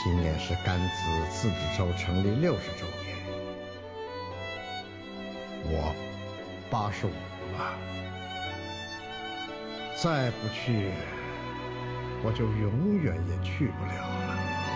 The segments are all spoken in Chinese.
今年是甘孜自治州成立60周年，我85了，再不去，我就永远也去不了了。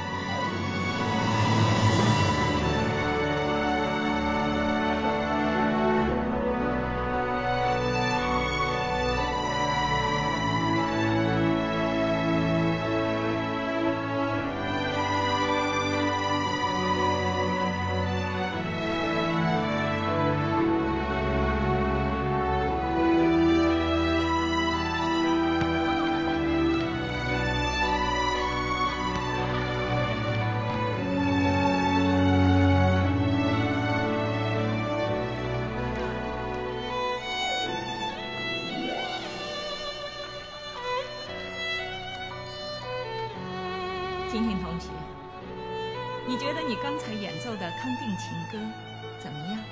婷婷同学，你觉得你刚才演奏的康定情歌怎么样？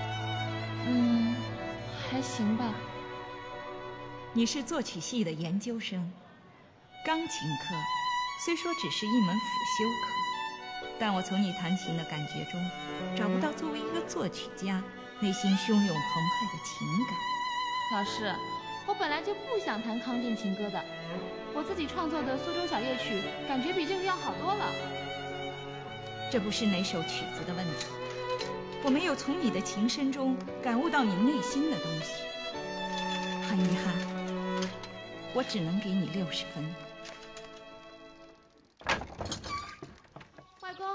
还行吧。 你是作曲系的研究生，钢琴课虽说只是一门辅修课，但我从你弹琴的感觉中找不到作为一个作曲家内心汹涌澎湃的情感。 老师，我本来就不想弹康定情歌的，我自己创作的苏州小夜曲感觉比这个要好多了。 这不是哪首曲子的问题，我没有从你的琴声中感悟到你内心的东西。很遗憾，我只能给你60分。 外公，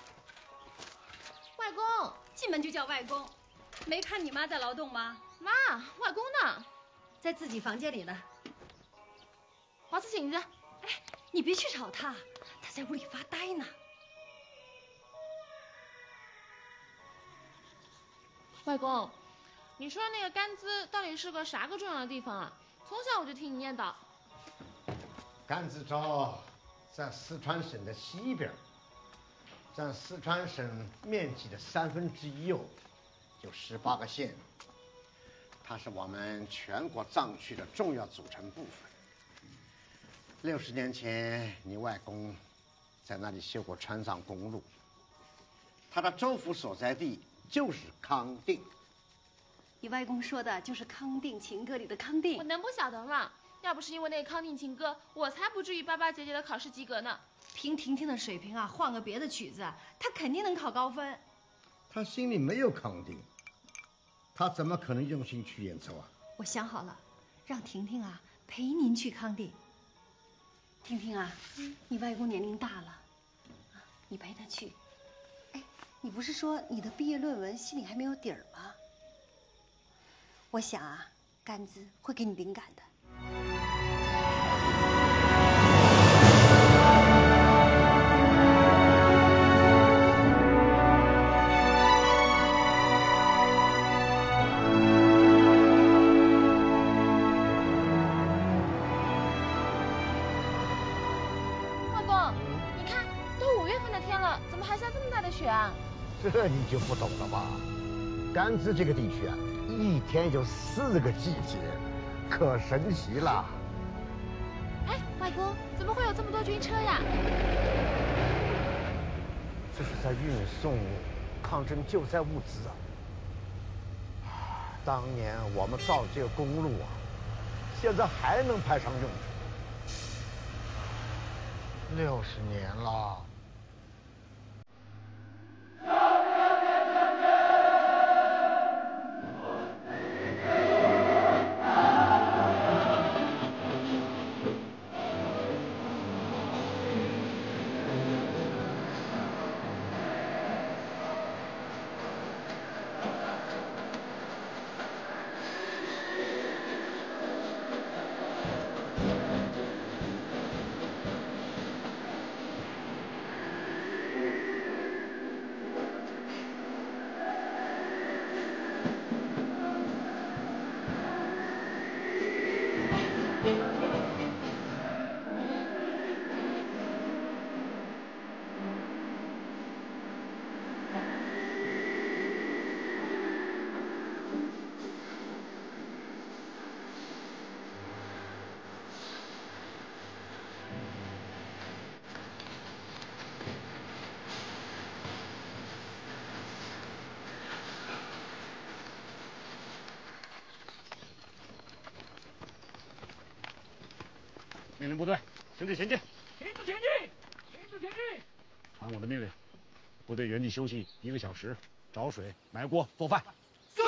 外公， 进门就叫外公，没看你妈在劳动吗？ 妈，外公呢？ 在自己房间里呢。 华子醒着。 哎，你别去吵他，他在屋里发呆呢。 外公，你说那个甘孜到底是个啥个重要的地方啊？从小我就听你念叨。 甘孜州在四川省的西边，占四川省面积的1/3哦，有18个县。它是我们全国藏区的重要组成部分。60年前，你外公在那里修过川藏公路，他的州府所在地就是康定。 你外公说的就是康定情歌里的康定。 我能不晓得吗？要不是因为那个康定情歌，我才不至于巴巴结结的考试及格呢。 凭婷婷的水平啊，换个别的曲子，她肯定能考高分。 他心里没有康定，他怎么可能用心去演奏啊？ 我想好了，让婷婷啊陪您去康定。婷婷啊，你外公年龄大了，你陪他去。哎，你不是说你的毕业论文心里还没有底儿吗？我想啊，甘孜会给你灵感的。 外公，你看，都5月份的天了，怎么还下这么大的雪啊？ 这你就不懂了吧？甘孜这个地区啊，一天有4个季节，可神奇了。 哎，外公，怎么会有这么多军车呀？ 这是在运送抗震救灾物资啊。当年我们造这个公路啊，现在还能派上用场。60年了。 命令部队，停止前进！ 停止前进！停止前进！ 传我的命令，部队原地休息1个小时，找水、埋锅、做饭。 是。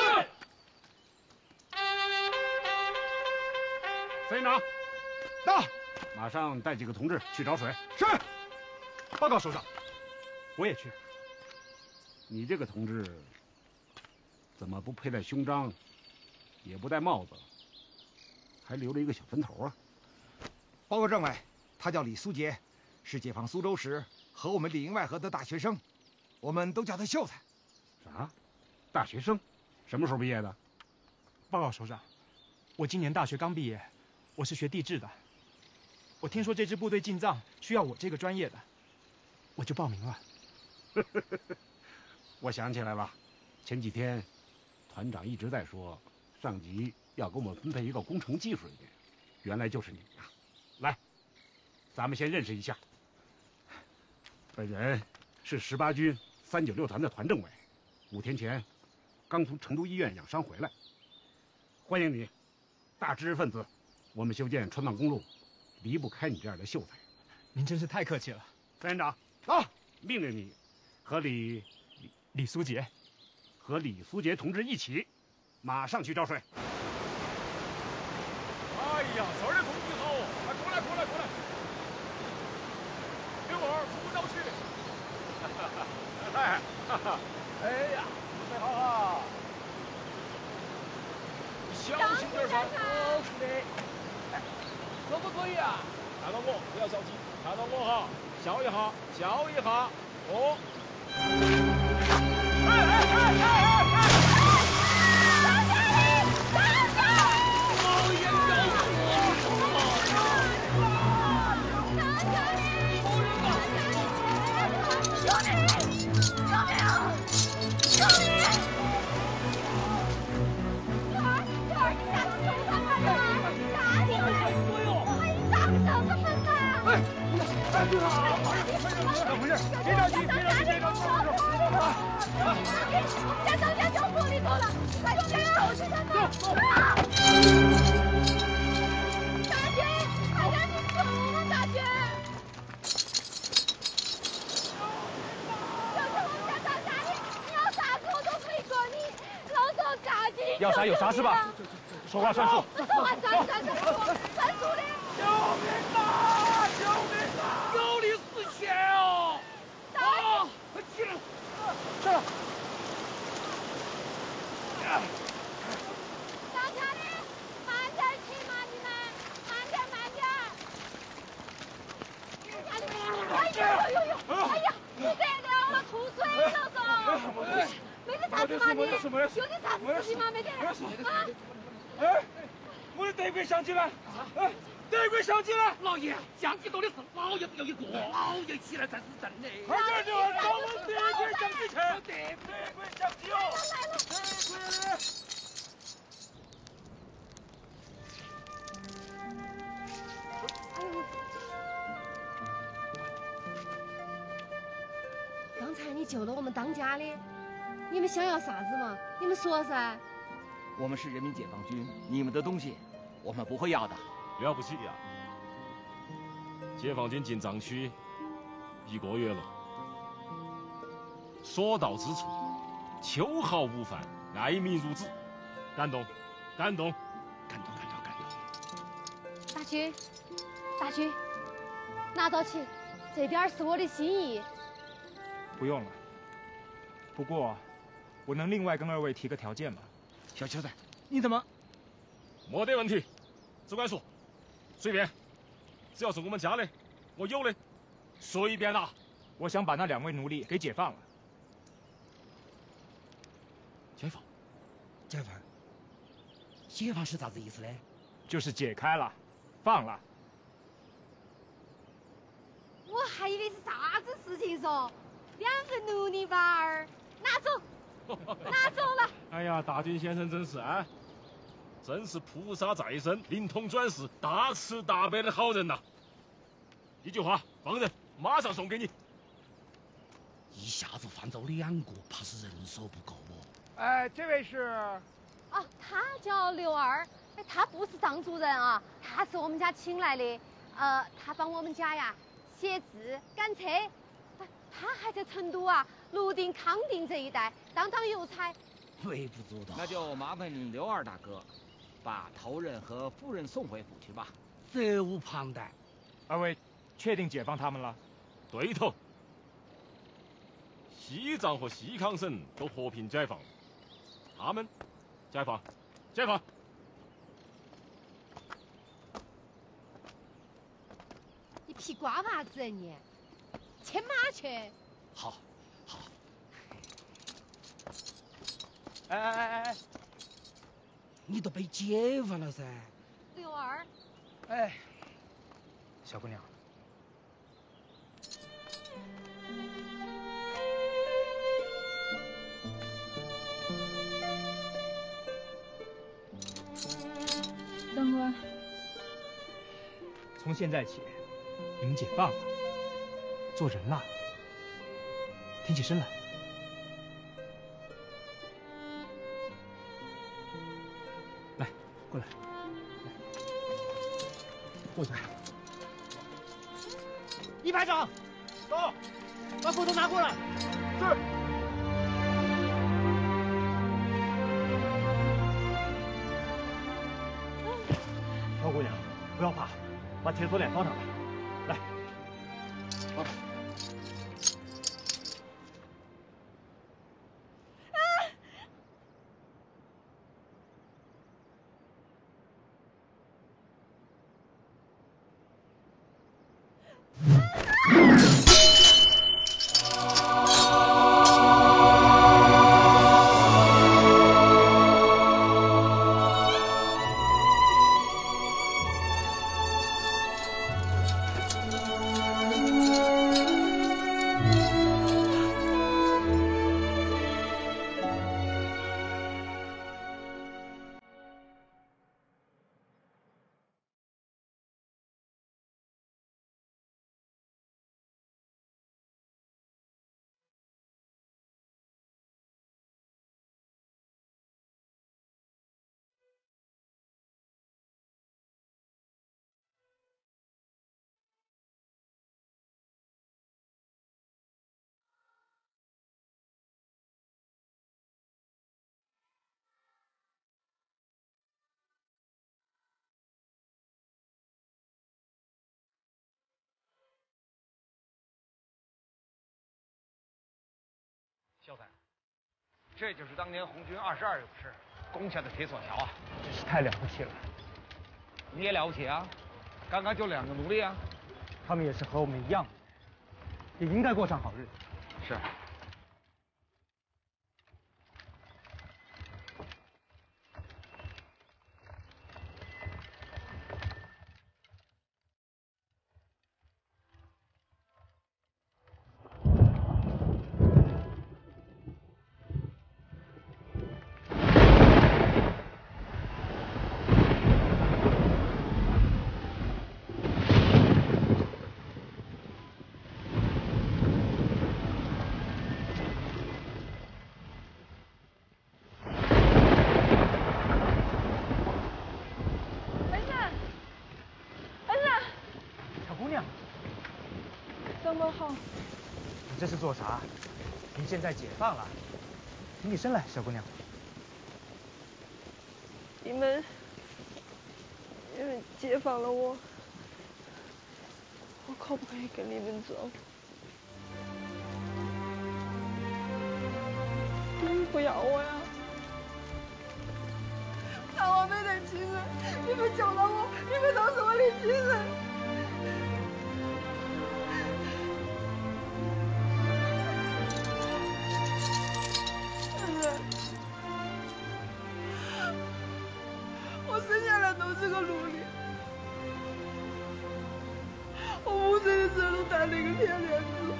司令长， 到。 马上带几个同志去找水。 是。报告首长，我也去。 你这个同志怎么不佩戴胸章，也不戴帽子，还留了一个小分头啊？ 报告政委，他叫李苏杰，是解放苏州时和我们里应外合的大学生，我们都叫他秀才。 啥？大学生？什么时候毕业的？ 报告首长，我今年大学刚毕业，我是学地质的。我听说这支部队进藏需要我这个专业的，我就报名了。 我想起来了，前几天团长一直在说，上级要给我们分配一个工程技术人员，原来就是你呀！来，咱们先认识一下。本人是18军396团的团政委，5天前刚从成都医院养伤回来。欢迎你，大知识分子。我们修建川藏公路，离不开你这样的秀才。 您真是太客气了。 副连长， 啊， 命令你和李苏杰同志一起，马上去找水。 哎呀，这儿的空气好，快过来过来过来！刘二，扶着去。哎，哈哈，哎呀，准备好哈！小心点上。好的。哎，可不可以啊？看到我，不要着急，看到我哈，笑一下，笑一下，哦。哎哎哎哎哎哎！ 要啥有啥是吧？说话算数。 说话算数的。 救命啊！救命啊！有理死钱哦！啊！快起来！ 上来！ 上车的，慢点骑嘛，你们慢点慢点。哎呀！哎呀！不得了了，吐水了都！没得啥子嘛你？有点啥子事情吗？没得。啊！ 哎，我的德国相机呢？哎，德国相机呢？老爷，相机多的是，老爷不要一个，老爷起来才是真的。快点就找我德国相机去！德国相机哦！ 来了！ 德国。 刚才你救了我们当家的，你们想要啥子嘛？你们说噻。 我们是人民解放军，你们的东西我们不会要的。 了不起呀！解放军进藏区1个月了，所到之处秋毫无犯，爱民如子，感动，感动，感动，感动，感动。 大军，拿到起，这点是我的心意。 不用了。不过，我能另外跟2位提个条件吗？ 小秀才，你怎么？ 没得问题，只管说，随便，只要是我们家的，我有的，随便拿。 我想把那2位奴隶给解放了。 解放？解放是啥子意思呢？ 就是解开了，放了。 我还以为是啥子事情说，2个奴隶吧儿，拿走了。 哎呀，大军先生真是啊，真是菩萨在身，灵通转世，大慈大悲的好人呐！一句话，放人，马上送给你。 一下子放走2个，怕是人手不够哦。 这位是？ 哦，他叫刘二，他不是藏族人啊，他是我们家请来的。 他帮我们家呀写字、赶车。他还在成都啊，泸定、康定这一带当邮差。 微不足道。 那就麻烦刘二大哥，把头人和夫人送回府去吧。 责无旁贷。 二位确定解放他们了？ 对头。西藏和西康省都和平解放，他们解放，解放。 你皮瓜娃子你，牵马去。 好，好。 哎， 你都被解放了噻。 刘二。 哎，小姑娘。 等会儿。 从现在起，你们解放了，做人了，挺起身来。来，过来，坐下。一排长，到，把斧头拿过来。是。小姑娘，不要怕，把铁锁链装上来。来，好。 秀才，这就是当年红军22勇士攻下的铁索桥啊！ 真是太了不起了。 你也了不起啊！刚刚就2个奴隶啊！ 他们也是和我们一样的，也应该过上好日子。 是。 这是做啥？你现在解放了，挺起身来，小姑娘。 你们解放了我，我可不可以跟你们走？你们不要我呀！看我没得亲人，你们救了我，你们都是我的亲人。我生下来都是个奴隶，我5岁的时候戴了一个铁链子，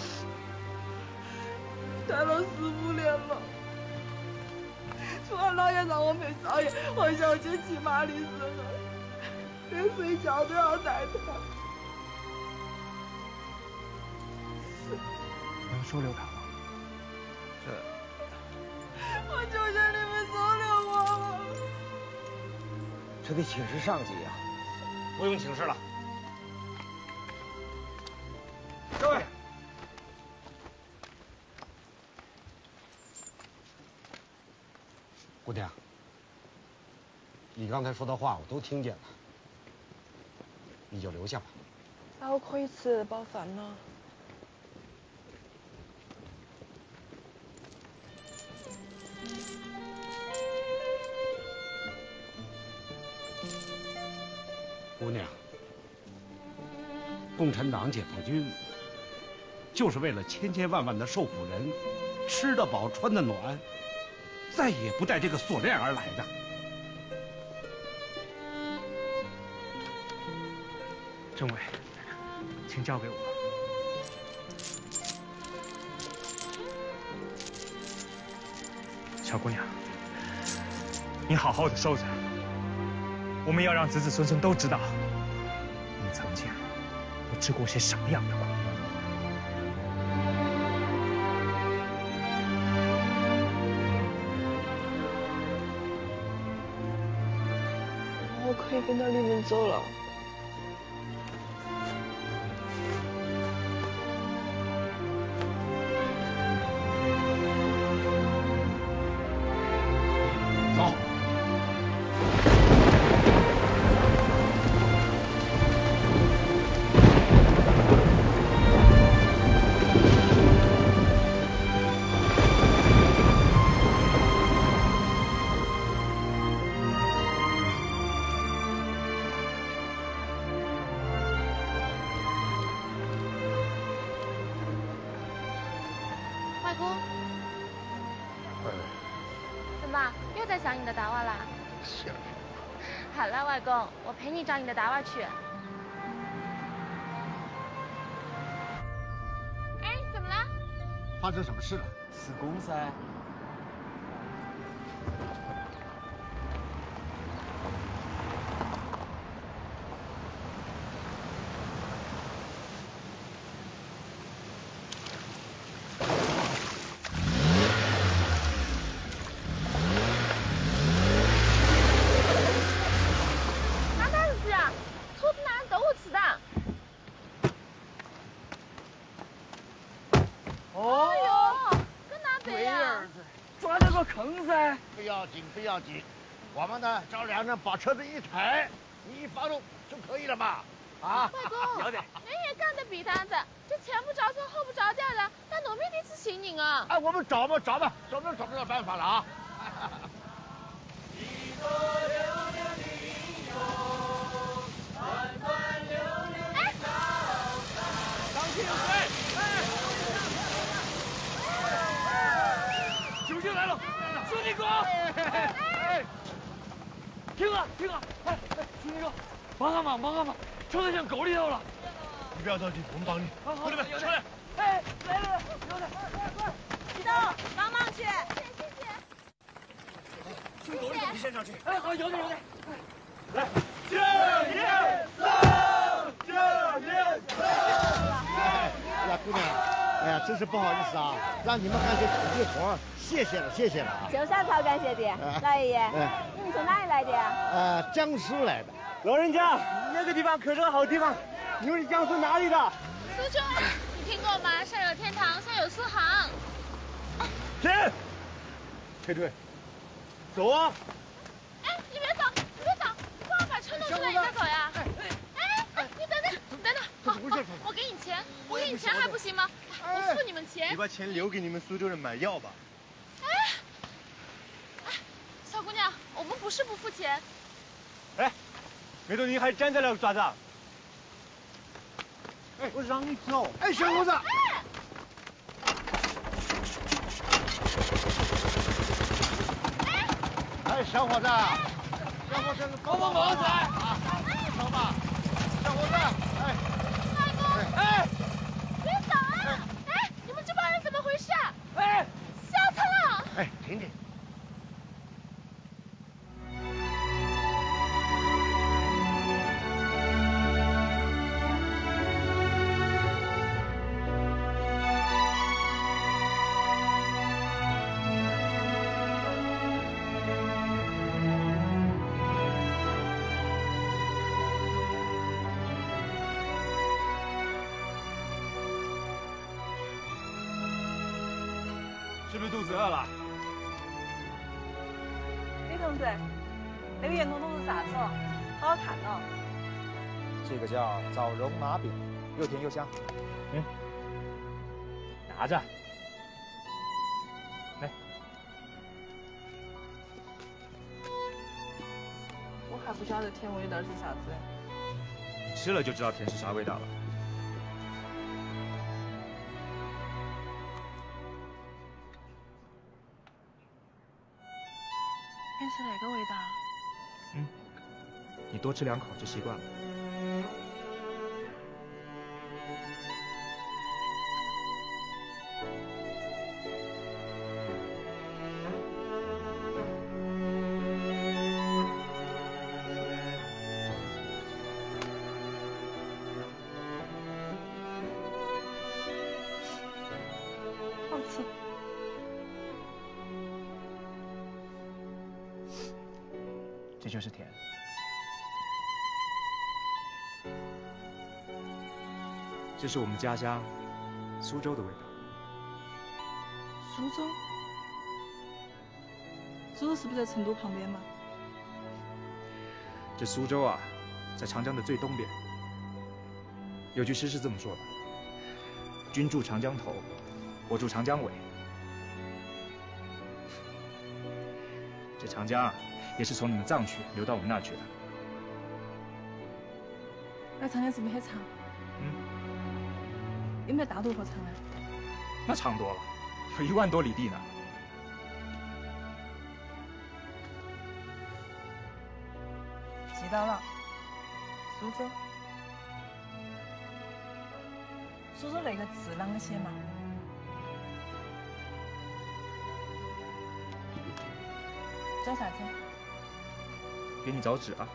戴了15年了。除了姥爷让我陪少爷和小姐骑马的时候，连睡觉都要带他。 能收留他吗？ 我求求你们收留我了。 这得请示上级呀。 不用请示了， 姑娘，你刚才说的话我都听见了，你就留下吧。 那我可以吃饱饭了。 姑娘，共产党解放军就是为了千千万万的受苦人吃得饱穿得暖，再也不带这个锁链而来的。 政委，请交给我。小姑娘，你好好的收着。我们要让子子孙孙都知道，你曾经都吃过些什么样的苦。 我可以跟着你们走了。 走。 外公，怎么又在想你的达瓦啦？ 是。 好了，外公，我陪你找你的达瓦去。哎，怎么了？ 发生什么事了？ 施工噻。 不要紧，我们呢找2人把车子一抬，你一发动就可以了嘛。啊， 外公，人也干得比单子，这前不着村后不着店的，但农民第次请你啊。 哎，我们找吧，总能找得到办法了啊。 救兵来了，兄弟哥！停啊！哎，兄弟哥，帮个忙，车子陷沟里头了。 你不要着急，我们帮你。 好， 兄弟们，上来！ 哎，来，快！ 激动，帮忙去。 谢谢。你先上去。哎，好，有点。 来， 敬业三，敬业三。 哎呀，姑娘，哎呀，真是不好意思啊，让你们干些苦力活，谢谢了啊。 就啥操感谢的，老爷爷。你们从哪里来的呀？ 江苏来的。 老人家，那个地方可是个好地方。你们是江苏哪里的？ 苏州，你听过吗？上有天堂，下有苏杭。 停！退，走啊！ 哎，你别走，帮我把车弄出来，你再走呀。哎，你等等，好，我给你钱还不行吗？我付你们钱。 你把钱留给你们苏州人买药吧。 哎，小姑娘，我们不是不付钱。 哎，没动，你还站在那爪子？ 哎，我让你走。哎，小伙子。哎，小伙子，帮忙仔，走吧，小伙子，哎， 外公， 哎， 别走啊！哎，你们这帮人怎么回事啊？ 哎， 下车了。 哎，停。 是不是肚子饿了？ 同志，那个圆筒筒是啥子哦？好好看哦。 这个叫枣蓉麻饼，又甜又香。拿着。来。 我还不晓得甜味道是啥子。 你吃了就知道甜是啥味道了。 原是那个味道。 你多吃2口就习惯了。 好吃。 这就是甜。这是我们家乡苏州的味道。 苏州？苏州是不是在成都旁边嘛？ 这苏州啊，在长江的最东边。有句诗是这么说的：君住长江头，我住长江尾。这长江啊，也是从你们藏区流到我们那儿去的。 那长江是不是很长？有没有大渡河长啊？ 那长多了，有1万多里地呢。 记到了，苏州。苏州那个字啷个写嘛？找啥子？ 给你找纸啊。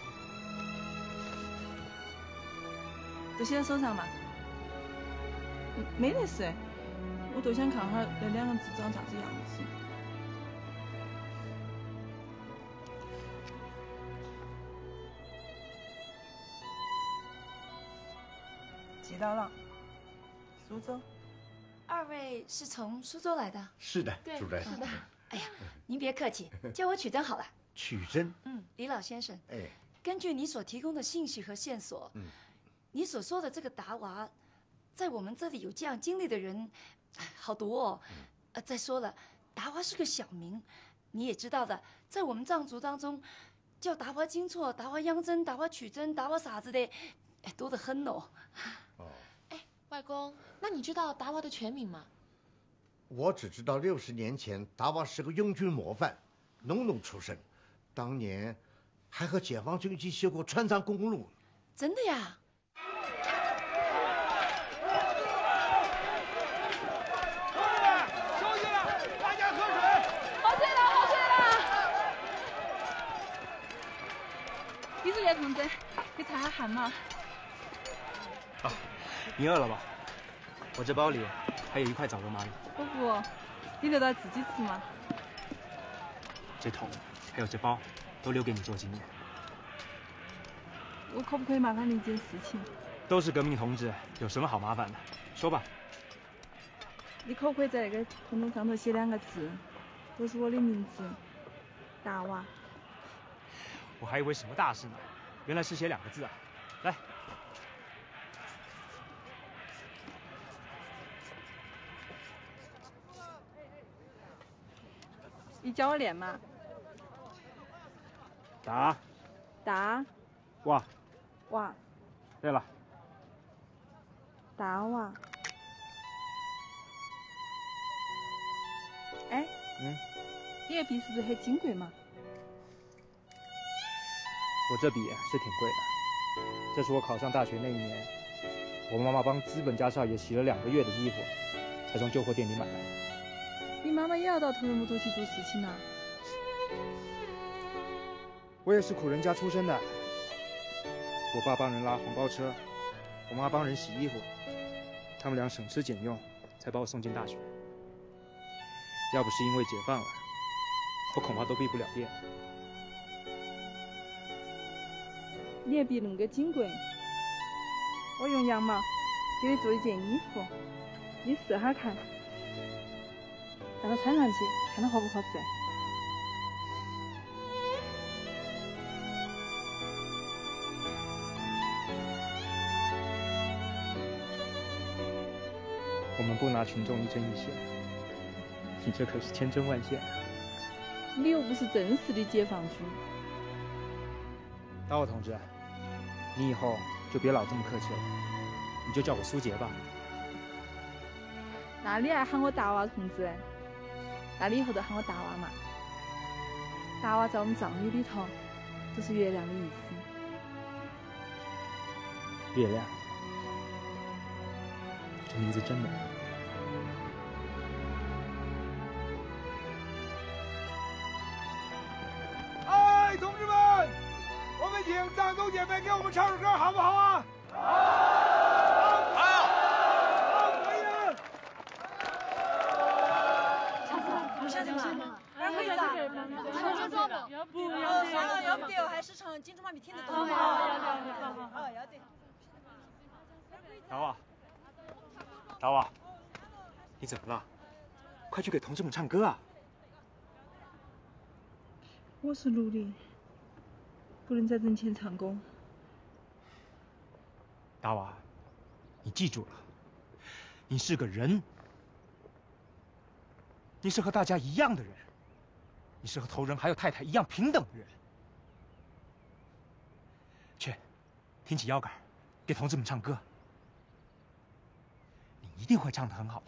就写在手上嘛。没得事，我都想看下那2个字长啥子样子。记到了，苏州。 2位是从苏州来的？ 是的，主任。 是的。哎呀，您别客气，叫我曲珍好了。 曲珍。 李老先生。 哎。 根据你所提供的信息和线索，你所说的这个达娃，在我们这里有这样经历的人好多哦。再说了，达娃是个小名，你也知道的，在我们藏族当中，叫达娃金错、达娃央真、达娃曲珍、达娃啥子的，多得很哦。 外公，那你知道达娃的全名吗？ 我只知道60年前达娃是个拥军模范，农奴出身，当年还和解放军一起修过川藏公路。 真的呀？ 休息了，大家喝水。 喝醉了，喝醉了。李主任同志，你擦下汗嘛？ 啊，你饿了吧？我这包里还有1块枣蓉麻饼。 我不，你留到自己吃嘛。 这桶还有这包都留给你做纪念。 我可不可以麻烦你一件事情？ 都是革命同志，有什么好麻烦的？说吧。 你可不可以在那个桶桶上头写2个字，都是我的名字，达娃。 我还以为什么大事呢，原来是写2个字啊。来。 你教我练嘛？ 达娃。 娃。 对了。 达娃。哎。你的笔是不是很金贵嘛？ 我这笔是挺贵的，这是我考上大学那一年，我妈妈帮资本家少爷洗了2个月的衣服，才从旧货店里买来。 你妈妈也要到头人木头去做事情啊？ 我也是苦人家出身的，我爸帮人拉黄包车，我妈帮人洗衣服，他们俩省吃俭用，才把我送进大学。要不是因为解放了，我恐怕都毕不了业。 你的笔那么个金贵，我用羊毛给你做一件衣服，你试下看，让它穿上去，看它合不合适。 们不拿群众一针一线，你这可是千针万线。 你又不是正式的解放军。 大伙同志，你以后就别老这么客气了，你就叫我苏杰吧。 那你还喊我大娃同志？那你以后就喊我大娃嘛。大娃在我们藏语里头就是月亮的意思。 月亮，这名字真美。 哎，同志们，我们请藏族姐妹给我们唱首歌，好不好啊？好，可以了。 下去嘛，然后要不得，还是唱金猪妈咪听得懂。要得。 大娃，你怎么了？快去给同志们唱歌啊！ 我是奴隶，不能在人前唱功。 大娃，你记住了，你是个人，你是和大家一样的人，你是和头人还有太太一样平等的人。去，挺起腰杆，给同志们唱歌，你一定会唱得很好的。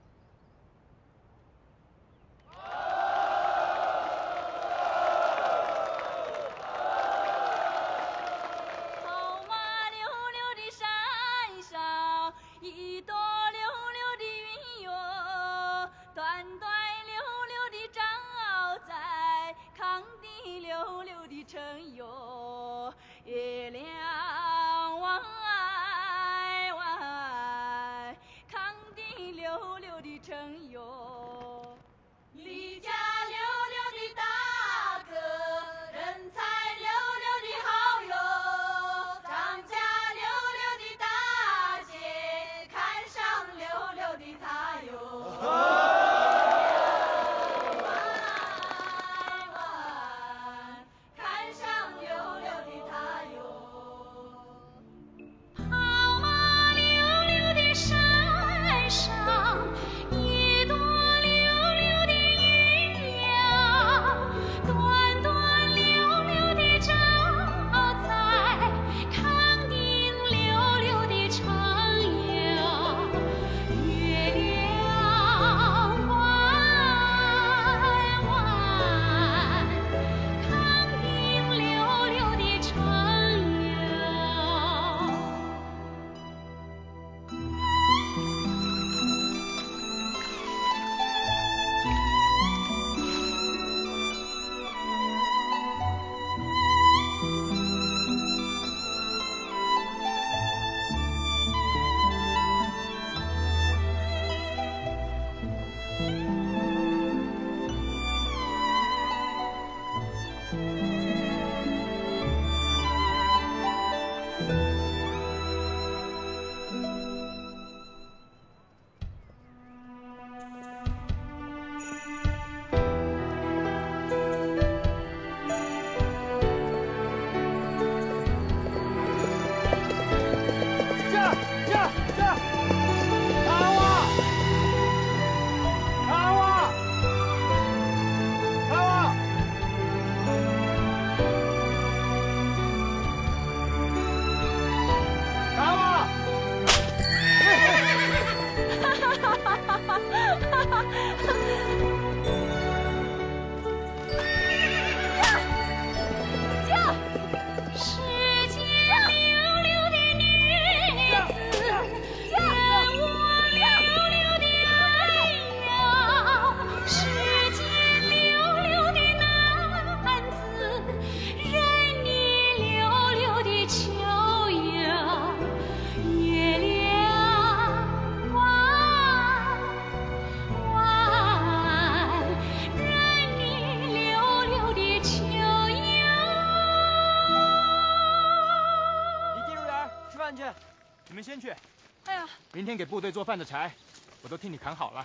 你们先去。 哎呀， 明天给部队做饭的柴，我都替你砍好了。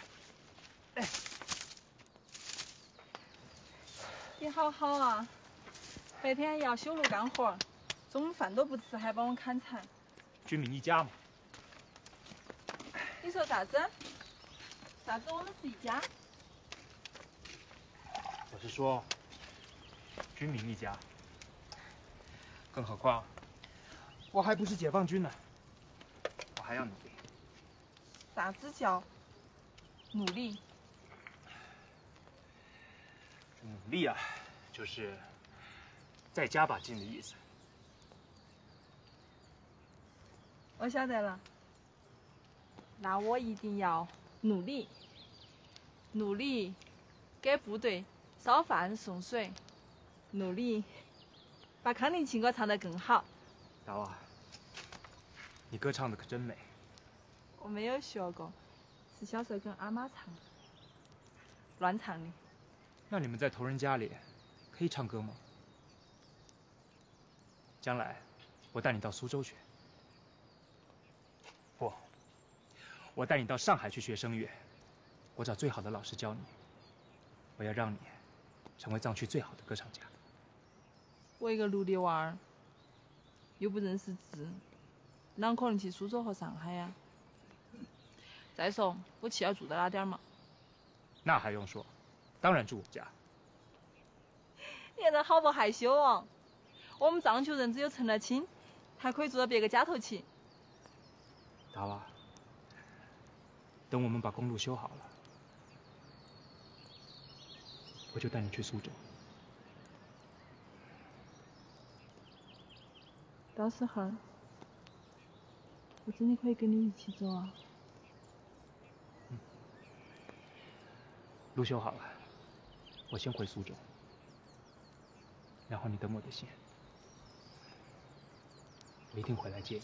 你好好啊，白天要修路干活，中午饭都不吃，还帮我砍柴。 军民一家嘛。 你说啥子？ 啥子？我们是一家。 我是说，军民一家。更何况，我还不是解放军呢，我还要努力。 啥子叫努力？ 努力啊，就是再加把劲的意思。 我晓得了，那我一定要努力，努力给部队烧饭送水，努力把康定情歌唱得更好。 达娃，你歌唱的可真美。 我没有学过，是小时候跟阿妈唱的，乱唱的。 那你们在头人家里可以唱歌吗？将来我带你到苏州去。不，我带你到上海去学声乐，我找最好的老师教你。我要让你成为藏区最好的歌唱家。 我一个6的娃儿，又不认识字，啷可能去苏州和上海呀？再说，我去要住到哪点嘛？ 那还用说，当然住我家。 你看这好不害羞哦！我们藏区人只有成了亲，才可以住到别个家头去。 达娃，等我们把公路修好了，我就带你去苏州。 到时候我真的可以跟你一起走啊！ 路修好了，我先回苏州，然后你等我的信，我一定回来接你。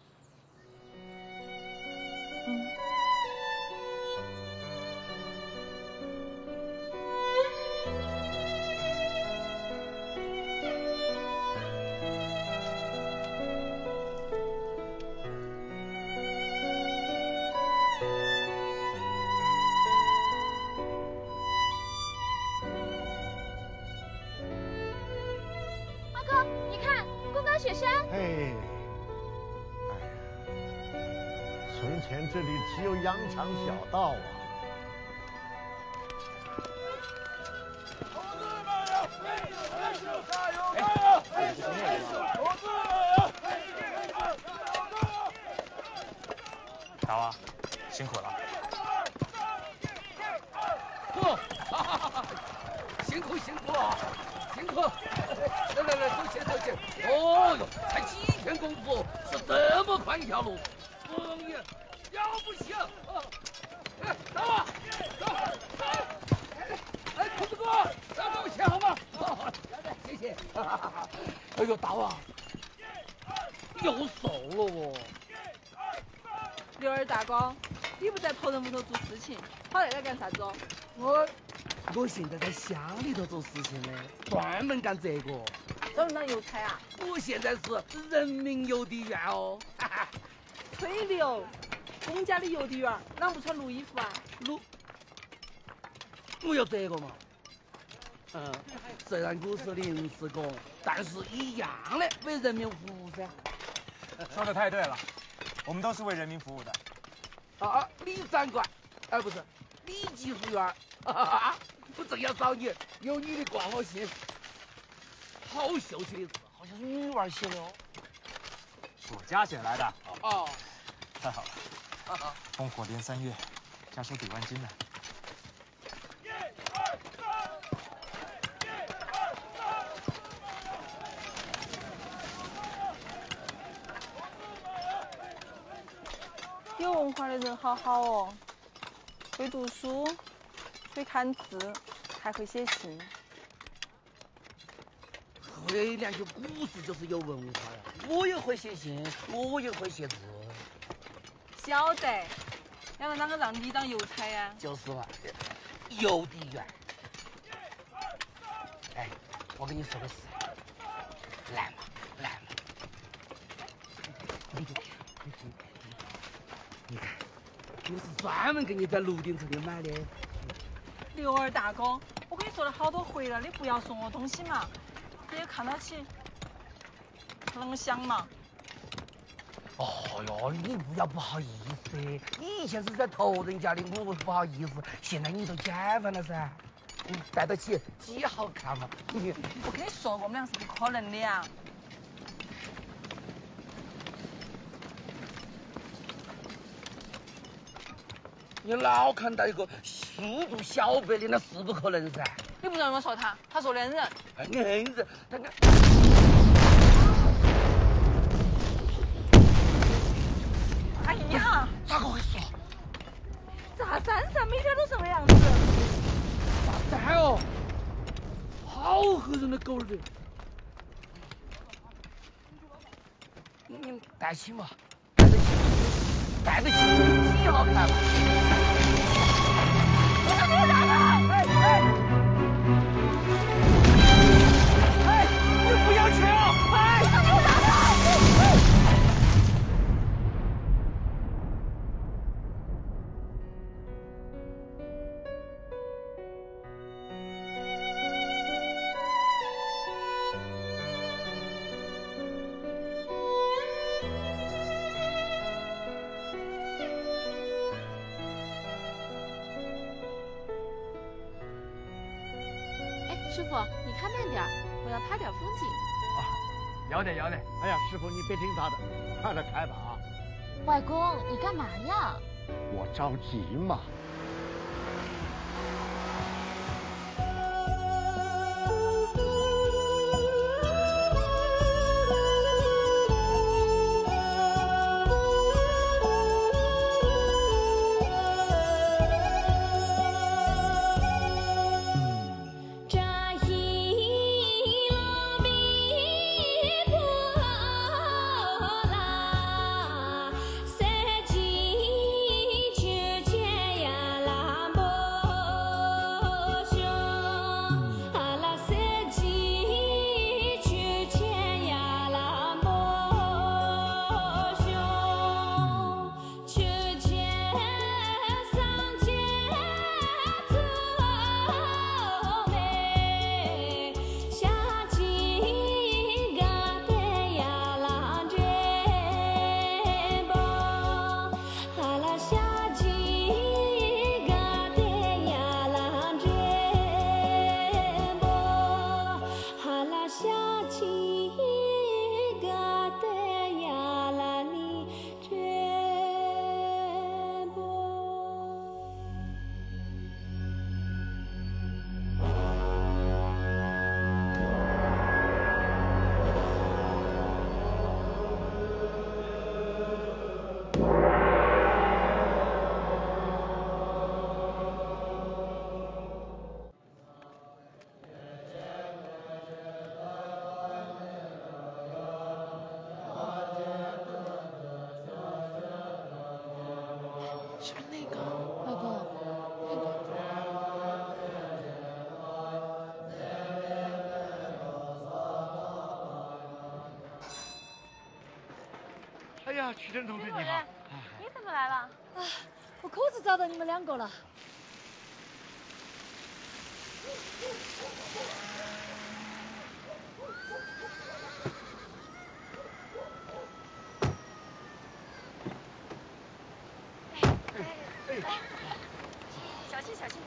阿哥，你看，宫冈雪山。 嘿，从前这里只有羊肠小道啊。 达娃，辛苦了。 辛苦辛苦啊，辛苦！来，走起走起！哦哟，才几天功夫，是这么宽一条路，不容易，了不起啊！哎，大娃，走！哎，兔子哥，让给我钱好吗？好，谢谢。哎呦，大娃，又瘦了哦。 刘二大哥，你不在头人屋头做事情，跑来这干啥子哦？ 我现在在乡里头做事情的，专门干这个。 找人当邮差啊？ 我现在是人民邮递员哦。 吹牛！公家的邮递员啷不穿绿衣服啊？ 我要这个嘛。虽然我是临时工，但是一样的为人民服务噻。 说的太对了，我们都是为人民服务的。 李长官，不是李技术员。我正要找你，有你的挂我心。好秀气的字，好像是女娃写的哦。 是我家写来的。 哦， 太好了。烽火连3月，家书抵万金呢。 有文化的人好好哦，会读书，会看字，还会写信。 会2句古诗就是有文化呀。我也会写信，我也会写字。 晓得，要不啷个让你当邮差呀？ 就是嘛，邮递员。哎，我跟你说个事，来嘛。你看，我是专门给你在泸定这里买的。 刘二大哥，我跟你说了好多回了，你不要送我东西嘛，别看到起啷个想嘛。 哦哟，你不要不好意思，你以前是在头人家的，我不好意思，现在你都解放了噻，带得起几好看嘛。 我跟你说，我们俩是不可能的呀。 你老看到一个速度小白脸，那是不可能噻。 你不能这么说他，他说的人。 人，他个。 哎呀， 咋个回事？ 咋山上每天都这个样子？ 咋带哦？好吓人的狗儿的。你带起嘛，带得起几好看嘛？你不要去啊！ 师傅，你看慢点，我要拍点风景。 要得。 哎呀，师傅你别听他的，快点开吧啊！ 外公，你干嘛呀？ 我着急嘛。 就是那个，外公，那个。 哎呀，曲珍同志你好。 你怎么来了？ 啊，我可是找到你们两个了。小心。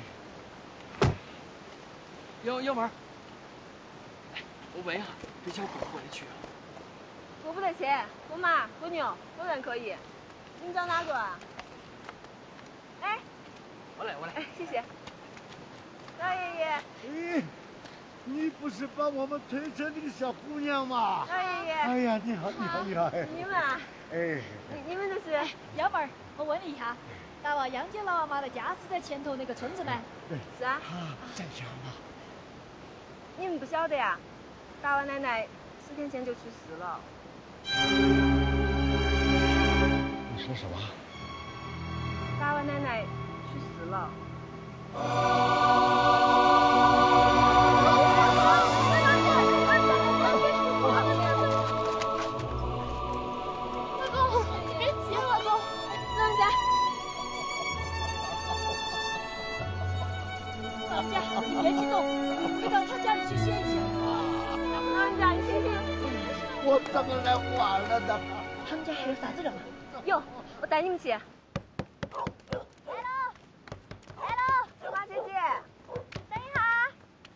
幺妹儿，我问一下，这小姑过得去啊？ 我不得去，我妈、我娘都人可以。你们找哪个啊？哎， 我来。 哎，谢谢。老爷爷。 你不是帮我们推车那个小姑娘吗？ 老爷爷。 哎呀，你好。 你们啊？ 哎。 你们这是？ 幺妹儿，我问你一下，大娃杨姐老妈的家是在前头那个村子吗？ 对。 是啊。 在家呢。 你们不晓得呀？大娃奶奶10天前就去世了。 你说什么？ 大娃奶奶去世了。 外公，你别急，外公， 老人家，你别激动，回到他家里去歇一歇。 老人家，你听听。 我怎么来晚了呢？ 他们家还有啥子人啊？有，我带你们去。来喽，舅妈姐姐，等一下。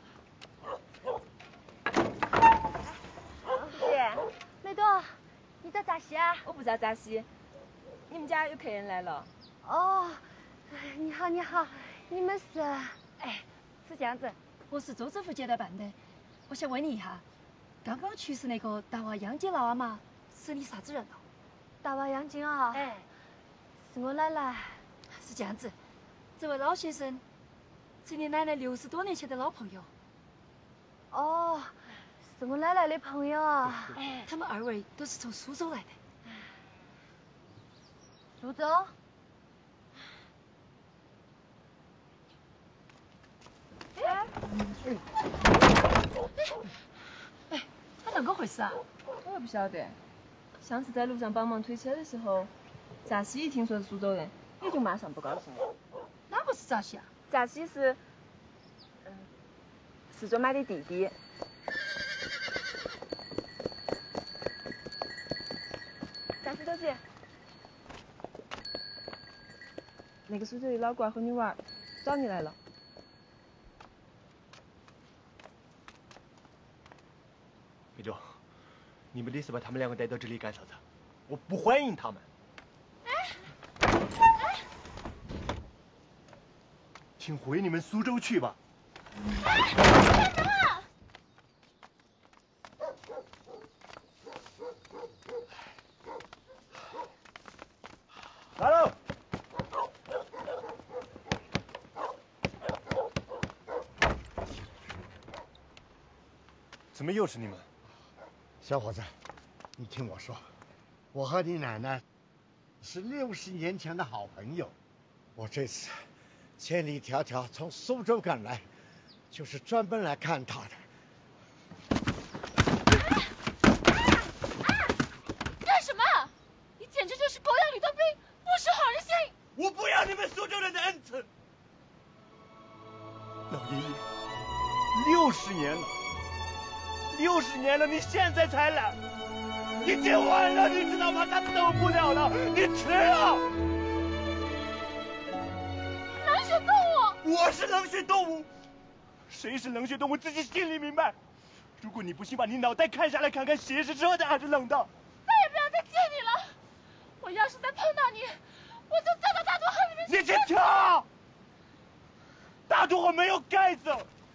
姐，梅朵，你在扎西啊？ 我不在扎西。你们家有客人来了。 哦，你好，你好，你们是？ 哎，是这样子，我是州政府接待办的，我想问你一下，刚刚去世那个大娃杨金老阿妈是你啥子人啊？ 大娃杨金啊？ 哎， 是我奶奶。 是这样子，这位老先生是你奶奶60多年前的老朋友。 哦，是我奶奶的朋友啊。 哎，他们2位都是从苏州来的。 苏州？ 哎，他啷个回事啊？ 我也不晓得。上次在路上帮忙推车的时候，扎西一听说是苏州人，也就马上不高兴了。 哪个是扎西啊？ 扎西是，是周妈的弟弟。扎西多姐，那个苏州的老倌和女娃找你来了。 梅州，你们得是把他们2个带到这里干啥子？我不欢迎他们。请回你们苏州去吧。来喽！怎么又是你们？ 小伙子，你听我说，我和你奶奶是60年前的好朋友，我这次千里迢迢从苏州赶来，就是专门来看她的。 干什么？你简直就是狗养吕洞宾，不识好人心！ 我不要你们苏州人的恩赐。老爷爷，60年了，60年了，你现在才来，已经晚了，你知道吗？他等不了了，你迟了。 冷血动物！ 我是冷血动物，谁是冷血动物自己心里明白。如果你不信，把你脑袋看下来看看，血是热的还是冷的？ 再也不要再见你了！我要是再碰到你，我就栽到大渡河里面去！ 你去跳！大渡河没有盖子。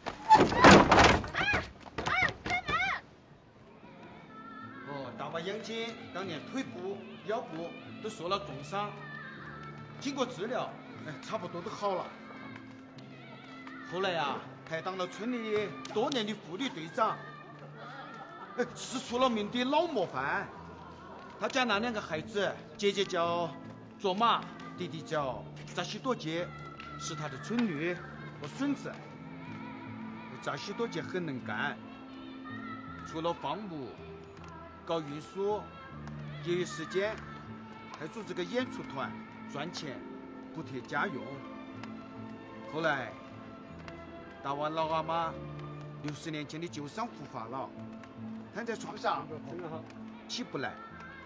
大娃杨坚当年腿部、腰部都受了重伤，经过治疗，差不多都好了。后来呀，还当了村里多年的妇女队长，是出了名的老模范。他家那2个孩子，姐姐叫卓玛，弟弟叫扎西多杰，是他的孙女和孙子。扎西多杰很能干，除了放牧，搞运输，业余时间还组织个演出团，赚钱补贴家用。后来大娃老阿妈60年前的旧伤复发了，瘫在床上起不来。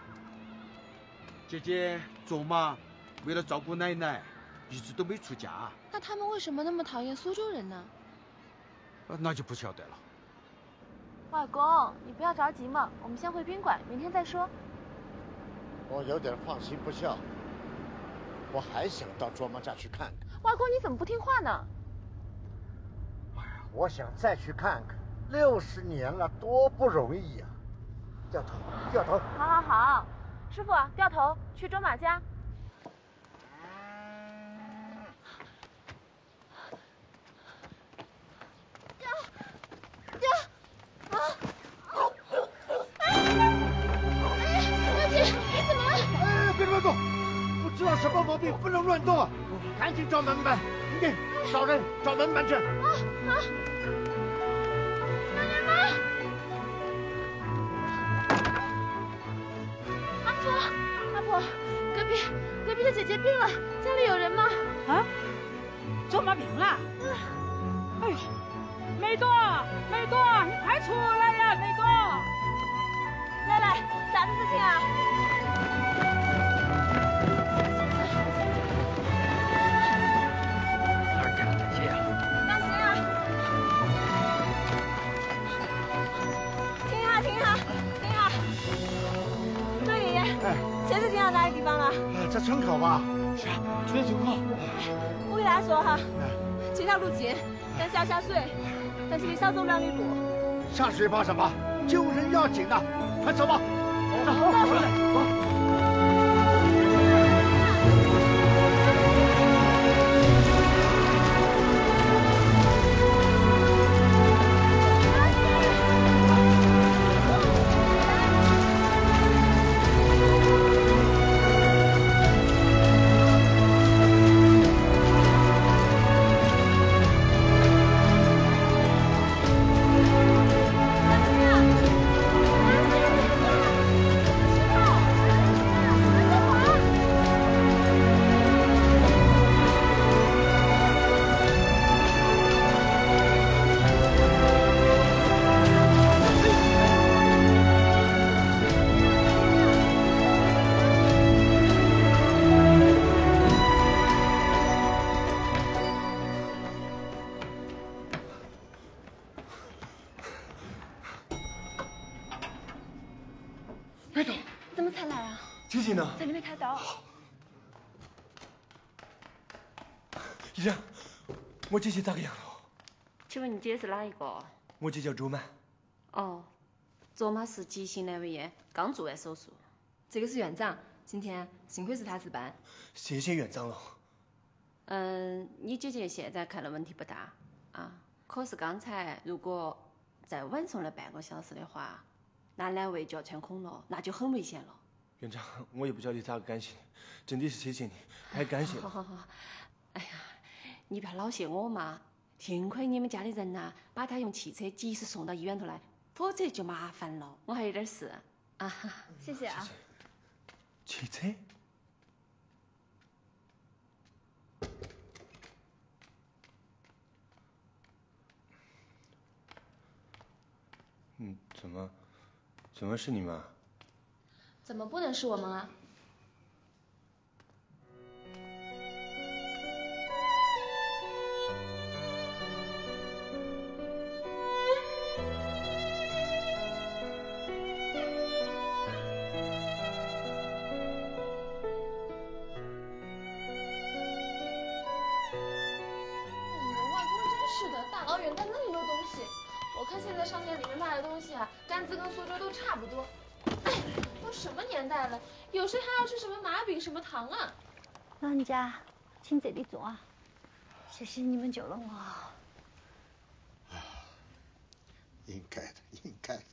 姐姐卓玛为了照顾奶奶，一直都没出嫁。 那他们为什么那么讨厌苏州人呢？ 那就不晓得了。 外公，你不要着急嘛，我们先回宾馆，明天再说。 我有点放心不下，我还想到卓玛家去看看。 外公，你怎么不听话呢？ 我想再去看看，60年了，多不容易呀！掉头，掉头。 好好好，师傅，掉头去卓玛家。 不知道什么毛病，不能乱动，赶紧找门板，你找人找门板去。 好。娘们，阿婆，隔壁的姐姐病了，家里有人吗？ 啊？卓玛病了？哎呦，梅朵，你快出来呀，梅朵！ 奶奶，啥子事情啊？ 到哪个地方了？ 在村口吧。 是啊，就在村口。 我给大家说哈，这条路近，但是要下水，但是得少走2里路。 下水怕什么？救人要紧的，快走吧。走，走。 麦董，怎么才来啊？ 姐姐呢？ 在里面开刀。 医生，我姐姐咋个样了？ 请问你姐是哪一个？ 我姐叫周满。 哦，卓玛是急性阑尾炎，刚做完手术。 这个是院长，今天幸亏是他值班。 谢谢院长了。 你姐姐现在看来问题不大啊，可是刚才如果再晚送了半个小时的话，那阑尾就要穿孔了，那就很危险了。 院长，我也不晓得咋个感谢你，真的是谢谢你，太感谢了。 好。哎呀，你不要老谢我嘛，幸亏你们家的人呐，把他用汽车及时送到医院头来，否则就麻烦了。我还有点事啊。 谢谢啊。 汽车？怎么是你们啊？ 怎么不能是我们啊？外公真是的，大老远带那么多东西。我看现在商店里面卖的东西啊，甘孜跟苏州都差不多。哎，都什么年代了，有谁还要吃什么麻饼什么糖啊？ 老人家，请这里坐啊。谢谢你们救了我。 应该的，应该的。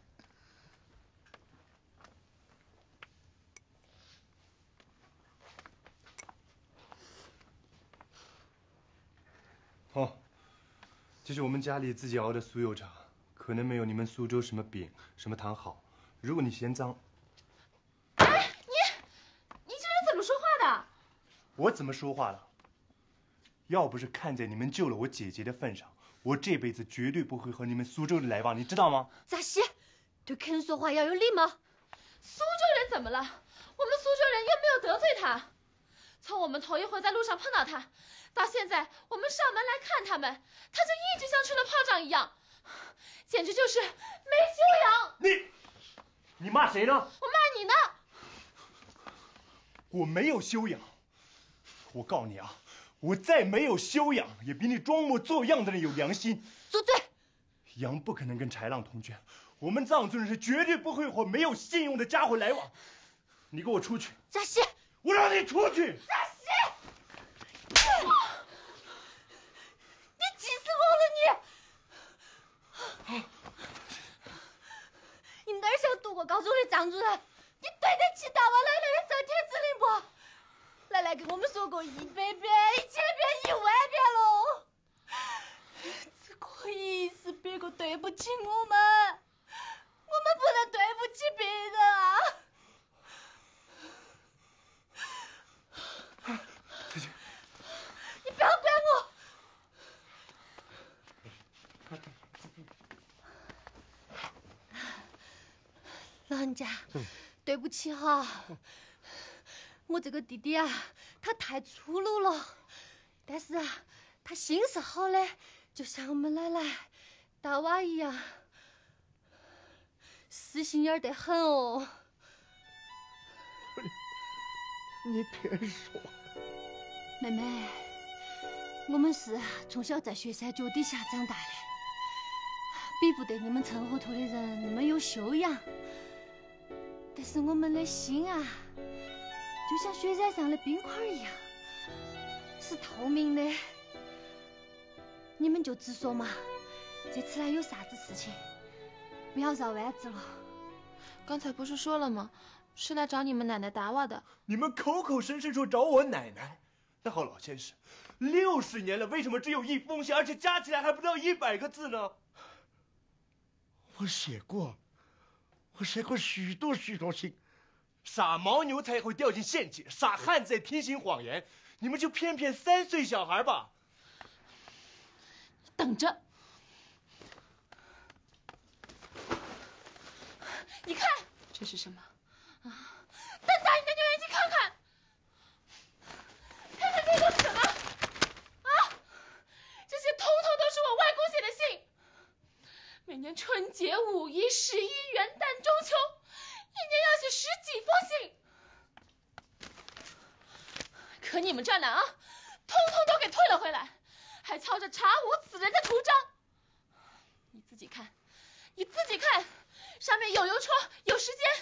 哦，这是我们家里自己熬的酥油茶，可能没有你们苏州什么饼什么糖好。如果你嫌脏， 哎，你这人怎么说话的？ 我怎么说话了？要不是看在你们救了我姐姐的份上，我这辈子绝对不会和你们苏州的来往，你知道吗？ 扎西，对客人说话要有礼貌。 苏州人怎么了？我们苏州人又没有得罪他。从我们头一回在路上碰到他，到现在我们上门来看他们，他就一直像吃了炮仗一样，简直就是没修养。 你骂谁呢？ 我骂你呢。 我没有修养。我告诉你啊，我再没有修养，也比你装模作样的人有良心。 住嘴！ 羊不可能跟豺狼同圈，我们藏族人是绝对不会和没有信用的家伙来往。你给我出去！ 扎西， 我让你出去！ 扎西，你气死我了你！你哪想读过高中的藏族人？你对得起大王奶奶的上天之灵不？奶奶跟我们说过100遍、1000遍、10000遍喽，只可以是别个对不起我们，我们不能对不起别人啊！你不要管我！老人家，对不起哈，我这个弟弟啊，他太粗鲁了，但是啊，他心是好的，就像我们奶奶、大娃一样，死心眼得很哦。 你别说。 妹妹，我们是从小在雪山脚底下长大的，比不得你们村后头的人那么有修养。但是我们的心啊，就像雪山上的冰块一样，是透明的。你们就直说嘛，这次来有啥子事情，不要绕弯子了。 刚才不是说了吗？是来找你们奶奶答话的。 你们口口声声说找我奶奶，但好老先生，60年了，为什么只有1封信，而且加起来还不到100个字呢？我写过许多信。傻牦牛才会掉进陷阱，傻汉子也听信谎言，你们就骗3岁小孩吧。 等着，你看这是什么？ 瞪大你的牛眼睛看看，看看这都是什么啊？这些通通都是我外公写的信。每年春节、5·1、11、元旦、中秋，一年要写10几封信。可你们这儿呢啊，通通都给退了回来，还抄着查无此人的图章。你自己看，上面有邮戳，有时间。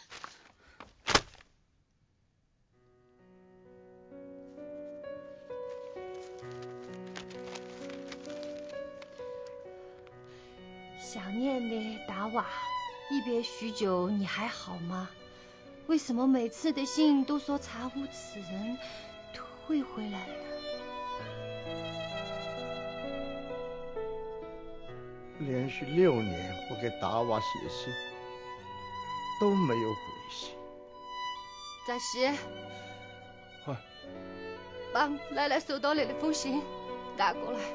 想念的大娃，一别许久，你还好吗？为什么每次的信都说查无此人，退回来了？ 连续6年，我给大娃写信，都没有回信。 张希， 啊， 把奶奶收到的那封信拿过来。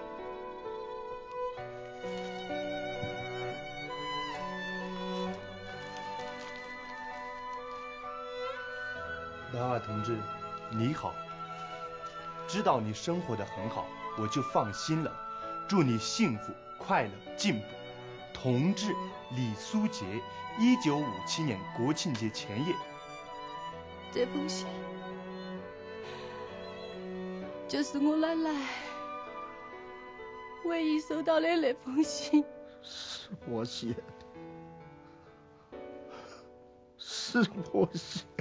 达瓦同志，你好。知道你生活得很好，我就放心了。祝你幸福、快乐、进步。同志李苏杰，1957年国庆节前夜。 这封信就是我奶奶唯一收到的那封信。 是我写的，是我写的。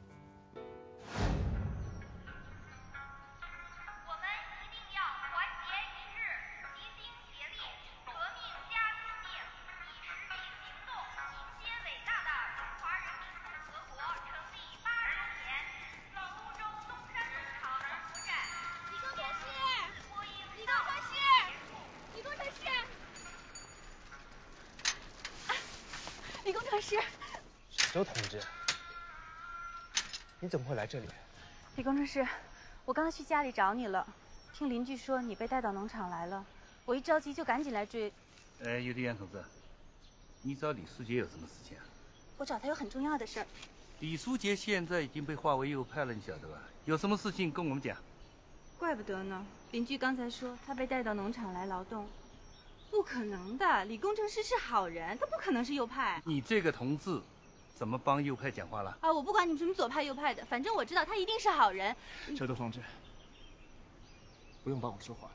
周同志，你怎么会来这里？ 李工程师，我刚去家里找你了，听邻居说你被带到农场来了，我一着急就赶紧来追。 邮递员同志，你找李书杰有什么事情啊？ 我找他有很重要的事儿。 李书杰现在已经被划为右派了，你晓得吧？有什么事情跟我们讲。 怪不得呢，邻居刚才说他被带到农场来劳动。不可能的，李工程师是好人，他不可能是右派。 你这个同志怎么帮右派讲话了？ 啊，我不管你们什么左派右派的，反正我知道他一定是好人。 周同志，不用帮我说话。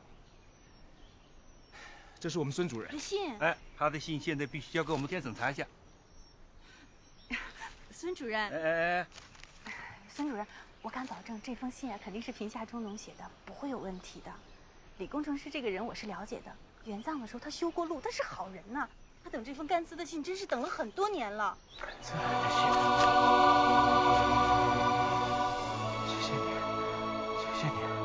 这是我们孙主任的信。 哎，他的信现在必须交给我们先审查一下。 孙主任。 哎， 孙主任，我敢保证这封信啊肯定是贫下中农写的，不会有问题的。李工程师这个人我是了解的，援藏的时候他修过路，他是好人呐。他等这封甘孜的信真是等了很多年了。 谢谢你，谢谢你。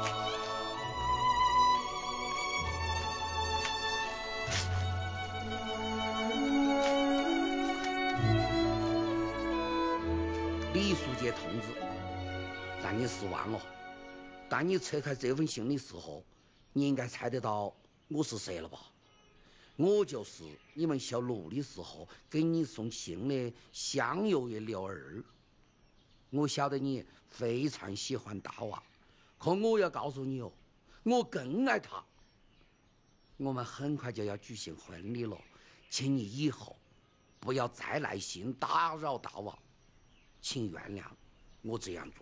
李书杰同志，让你失望了。当你拆开这封信的时候，你应该猜得到我是谁了吧？我就是你们小路的时候给你送信的香油的刘二。我晓得你非常喜欢大娃，可我要告诉你哦，我更爱他。我们很快就要举行婚礼了，请你以后不要再来信打扰大娃，请原谅我这样做。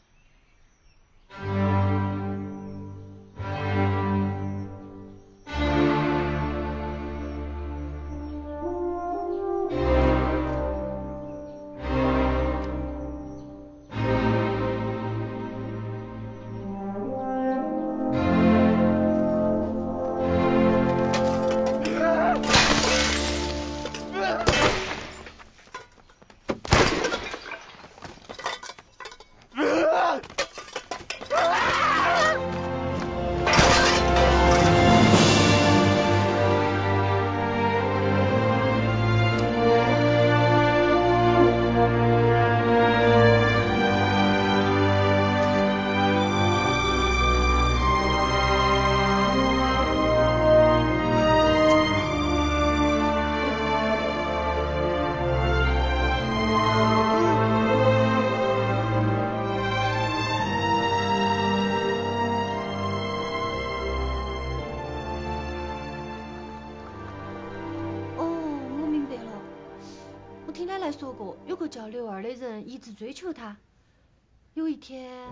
叫刘二的人一直追求她，有一天，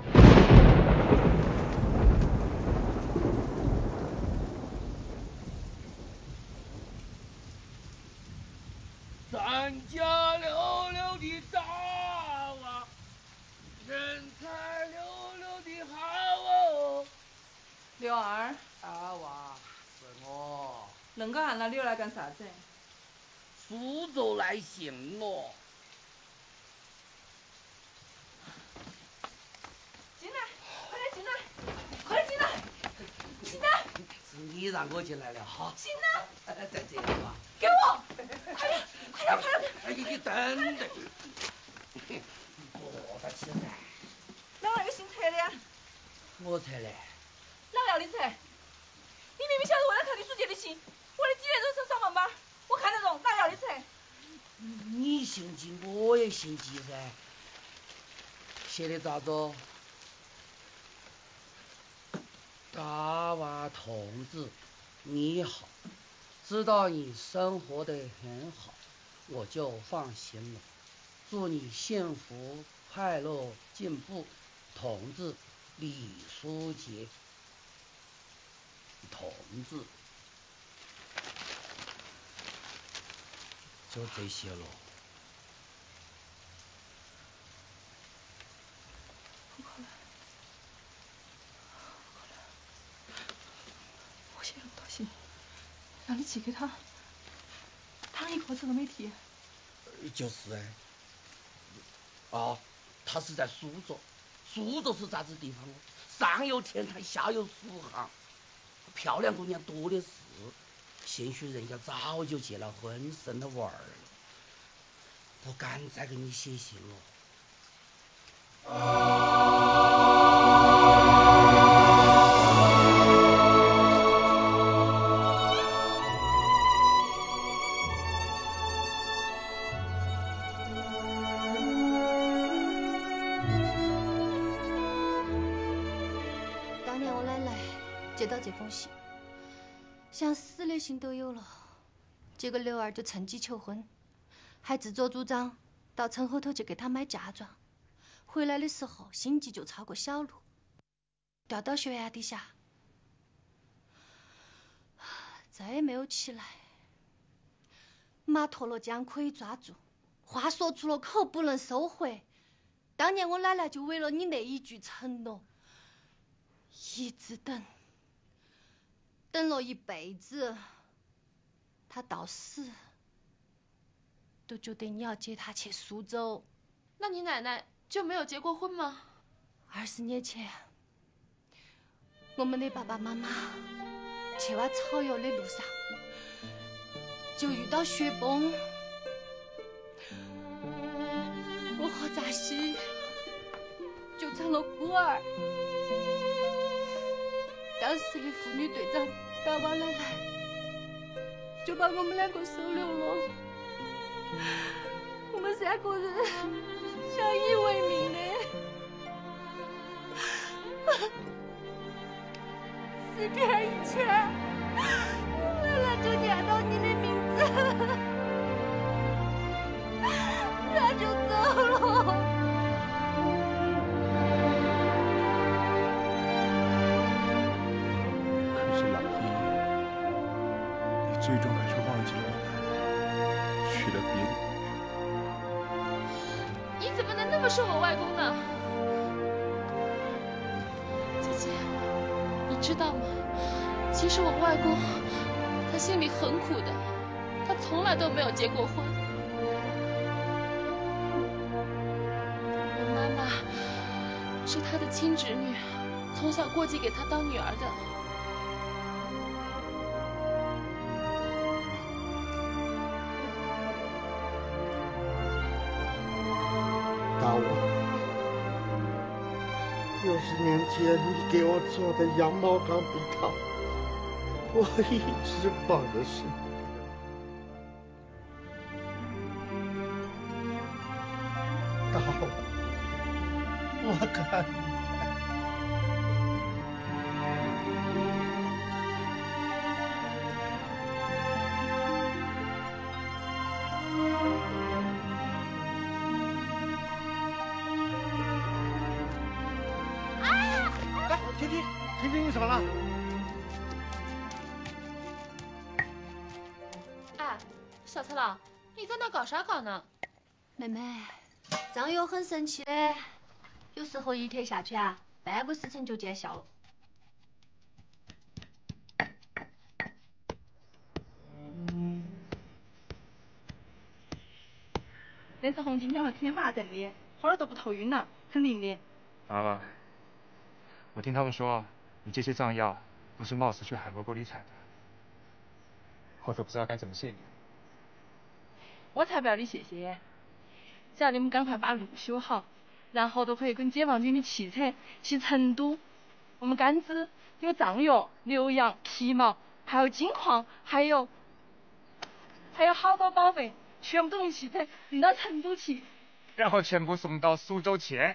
咱家溜溜的大娃，人才溜溜的好哦。 刘二， 大娃是我。 恁个喊那刘来干啥子？ 苏州来信咯。你让我进来了哈。 行了。 在这里吧。 给我。快点，快点，快点。 哎，你等等。坐得起来。 哪来个姓蔡的呀？ 我蔡的。 哪要的蔡？你明明晓得我来看李书记的信，我的几点钟上上班班，我看得懂，哪要的蔡？ 你姓季，我也姓季噻。写的咋着？大娃同志，你好，知道你生活得很好，我就放心了。祝你幸福快乐进步，同志李书杰。同志，就这些了。 我写了多信，让你寄给他，他一个字都没提。 就是哎。啊，他是在苏州，苏州是啥子地方哦？上有天台，下有苏杭，漂亮姑娘多的是，兴许人家早就结了婚，生了娃儿了，不敢再给你写信了。 接到这封信，想死的心都有了。结果刘二就趁机求婚，还自作主张到村后头去给他买嫁妆。回来的时候心急就超过小路，掉到悬崖底下，再也没有起来。马驮了姜可以抓住，话说出了口不能收回。当年我奶奶就为了你那一句承诺，一直等了一辈子，他到死都觉得你要接他去苏州。 那你奶奶就没有结过婚吗 ？20年前，我们的爸爸妈妈去挖草药的路上，就遇到雪崩，我和扎西就成了孤儿。当时的妇女队长大王奶奶就把我们2个收留了，我们3个人相依为命的。4天以前，奶奶就念到你的名字，她就走了。 最终还是忘记了我们，娶了别人。 你怎么能那么说我外公呢？姐姐，你知道吗？其实我外公他心里很苦的，他从来都没有结过婚。我妈妈是他的亲侄女，从小过继给他当女儿的。 大王，60年前你给我做的羊毛钢笔套，我一直放在身边。大王，我看婷婷，你怎么了？ 哎，小次郎，你在那搞啥搞呢？ 妹妹，张友很神奇的，有时候一天下去啊，半个时辰就见效了。 那是红今天和天麻等的，花儿都不头晕了，肯定的。 爸爸，我听他们说，你这些藏药都是冒死去海博沟里采的，我都不知道该怎么谢你。 我才不要你谢谢，只要你们赶快把路修好，然后都可以跟解放军的汽车去成都。我们甘孜有藏药、牛羊、皮毛，还有金矿，还有好多宝贝，全部都用汽车运到成都去， 然后全部送到苏州去。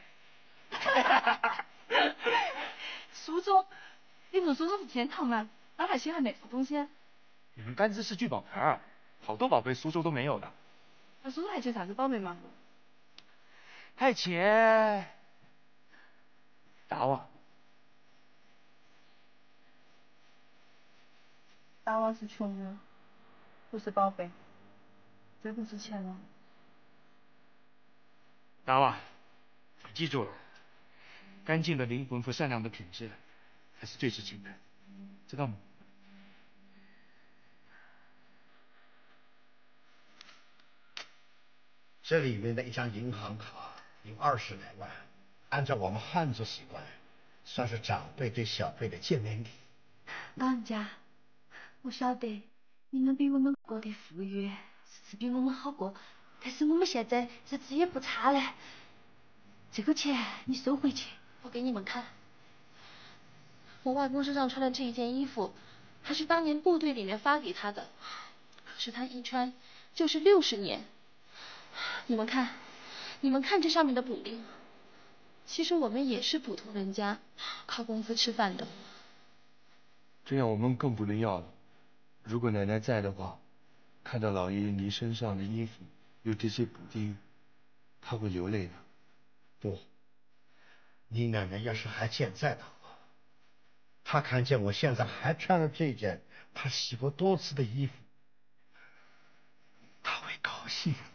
苏州？你不是苏州是天堂吗？哪还稀罕那种东西？ 你们甘孜是聚宝盆，好多宝贝苏州都没有的。 那苏州还缺啥子宝贝吗？ 还缺大王。 大王是穷人，不是宝贝，这不值钱了。 大王，记住了，干净的灵魂和善良的品质才是最值钱的，知道吗？ 这里面的一张银行卡有20来万，按照我们汉族习惯，算是长辈对小辈的见面礼。 老人家，我晓得你们比我们过得富裕，是比我们好过，但是我们现在日子也不差嘞。这个钱你收回去， 我给你们看。我外公身上穿的这一件衣服，还是当年部队里面发给他的，可是他一穿就是60年。你们看这上面的补丁。其实我们也是普通人家，靠工资吃饭的。 这样我们更不能要了。如果奶奶在的话，看到老爷爷您身上的衣服有这些补丁，她会流泪的。 不，你奶奶要是还健在的话，她看见我现在还穿着这件她洗过多次的衣服，她会高兴的。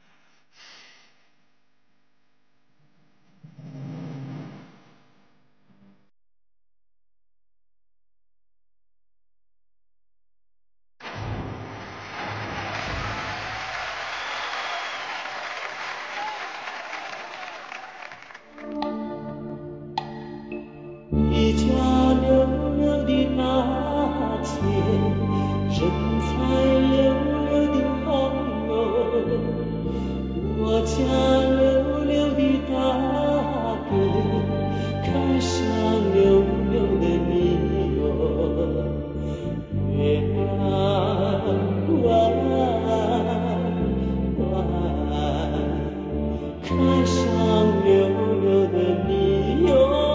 一家溜溜的大姐，身材溜溜的朋友，我家溜溜的大哥，看上溜溜的你哟，月亮弯弯，看上溜溜的你哟。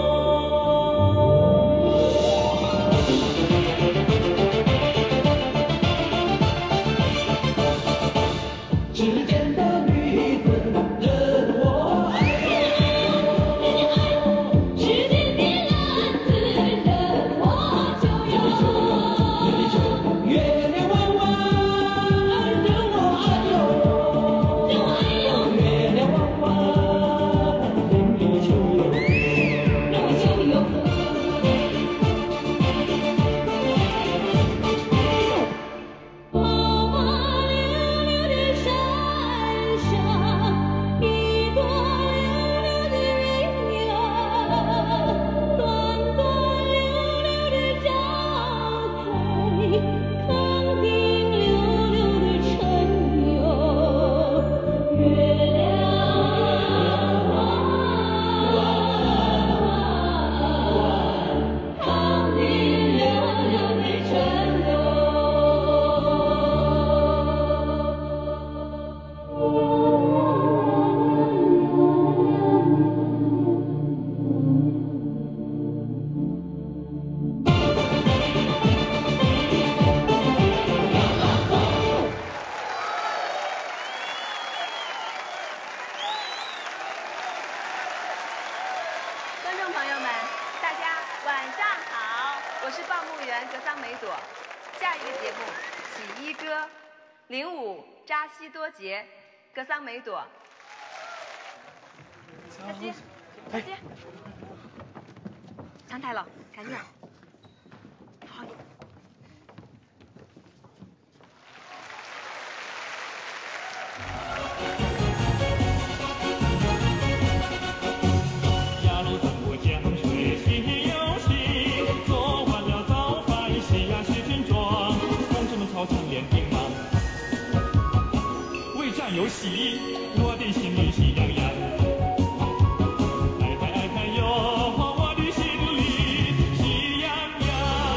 月亮弯弯。 是报幕员格桑梅朵。下一个节目《洗衣歌》，05扎西多杰，格桑梅朵。小鸡，小鸡，上台了，赶紧。好。 呀路灯火江水洗又洗，做完了早饭洗呀洗军装，同志们操场练兵马，为战游戏，我的心里喜洋洋。爱开哟，我的心里喜洋洋。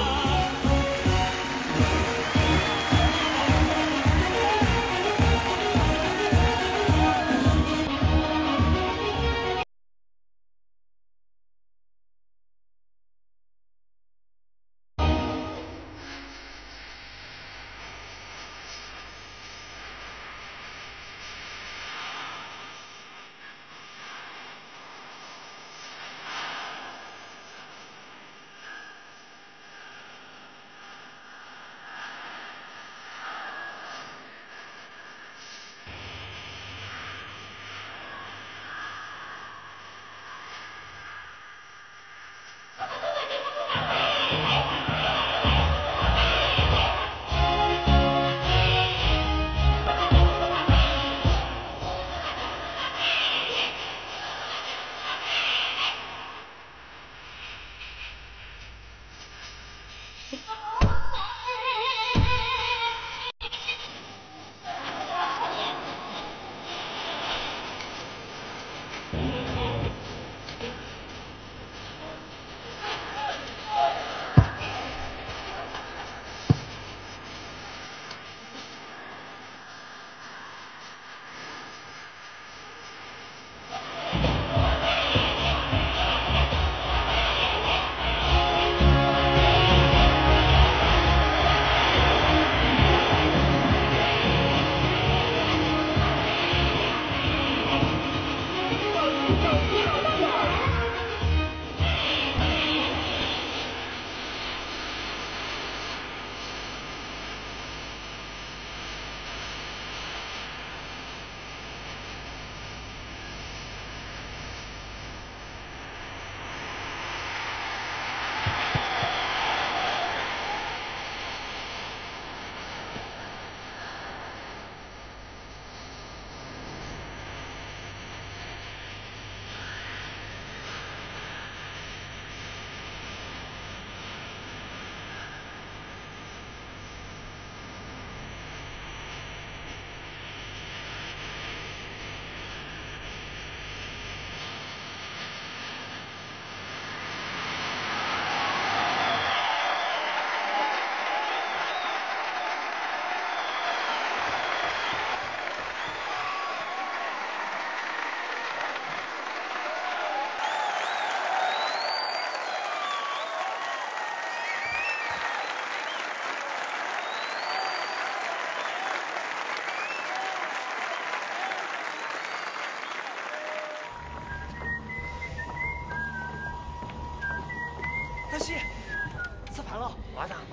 德西，吃饭了，马上。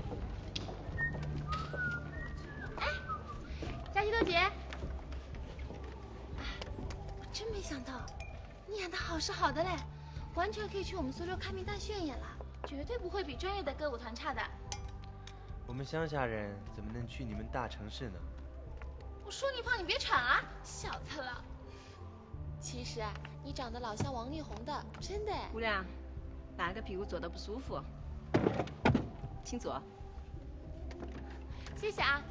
扎西多姐，我真没想到，你演的好是好的嘞，完全可以去我们苏州开名大剧院演了，绝对不会比专业的歌舞团差的。 我们乡下人怎么能去你们大城市呢？ 我说你胖，你别喘啊，小子了。其实啊，你长得老像王力宏的，真的。 姑娘，哪个屁股坐得不舒服？请坐。 谢谢啊。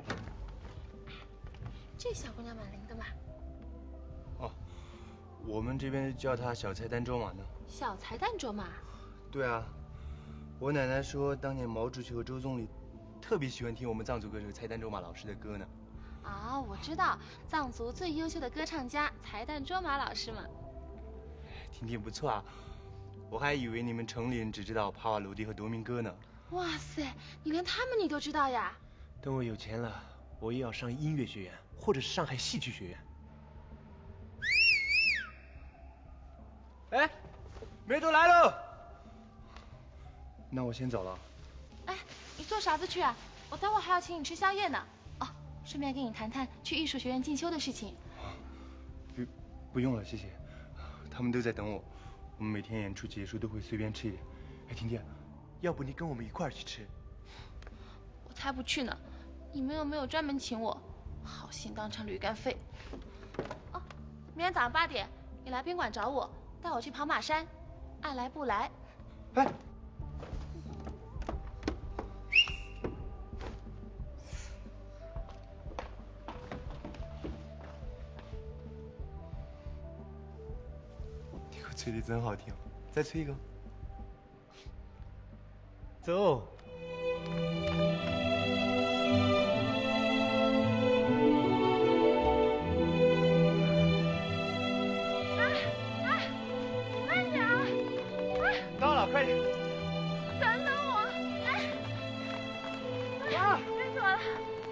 这小姑娘蛮灵的嘛。 哦，我们这边叫她小菜单卓玛呢。 小菜单卓玛？ 对啊，我奶奶说当年毛主席和周总理特别喜欢听我们藏族歌手菜单卓玛老师的歌呢。 啊，我知道，藏族最优秀的歌唱家才旦卓玛老师嘛。 听听不错啊，我还以为你们城里人只知道帕瓦罗蒂和多明戈呢。 哇塞，你连他们你都知道呀？ 等我有钱了，我也要上音乐学院，或者是上海戏剧学院。哎，梅朵来喽！ 那我先走了。 哎，你做啥子去啊？我待会儿还要请你吃宵夜呢。哦，顺便跟你谈谈去艺术学院进修的事情。 不用了，谢谢。他们都在等我。我们每天演出结束都会随便吃一点。哎，婷婷，要不你跟我们一块儿去吃？ 我才不去呢！你们又没有专门请我，好心当成驴肝肺。哦，明天早上8点，你来宾馆找我，带我去跑马山，爱来不来。 哎。这个吹的真好听，再吹一个。走。到了，快点！ 等等我！哎，别走了！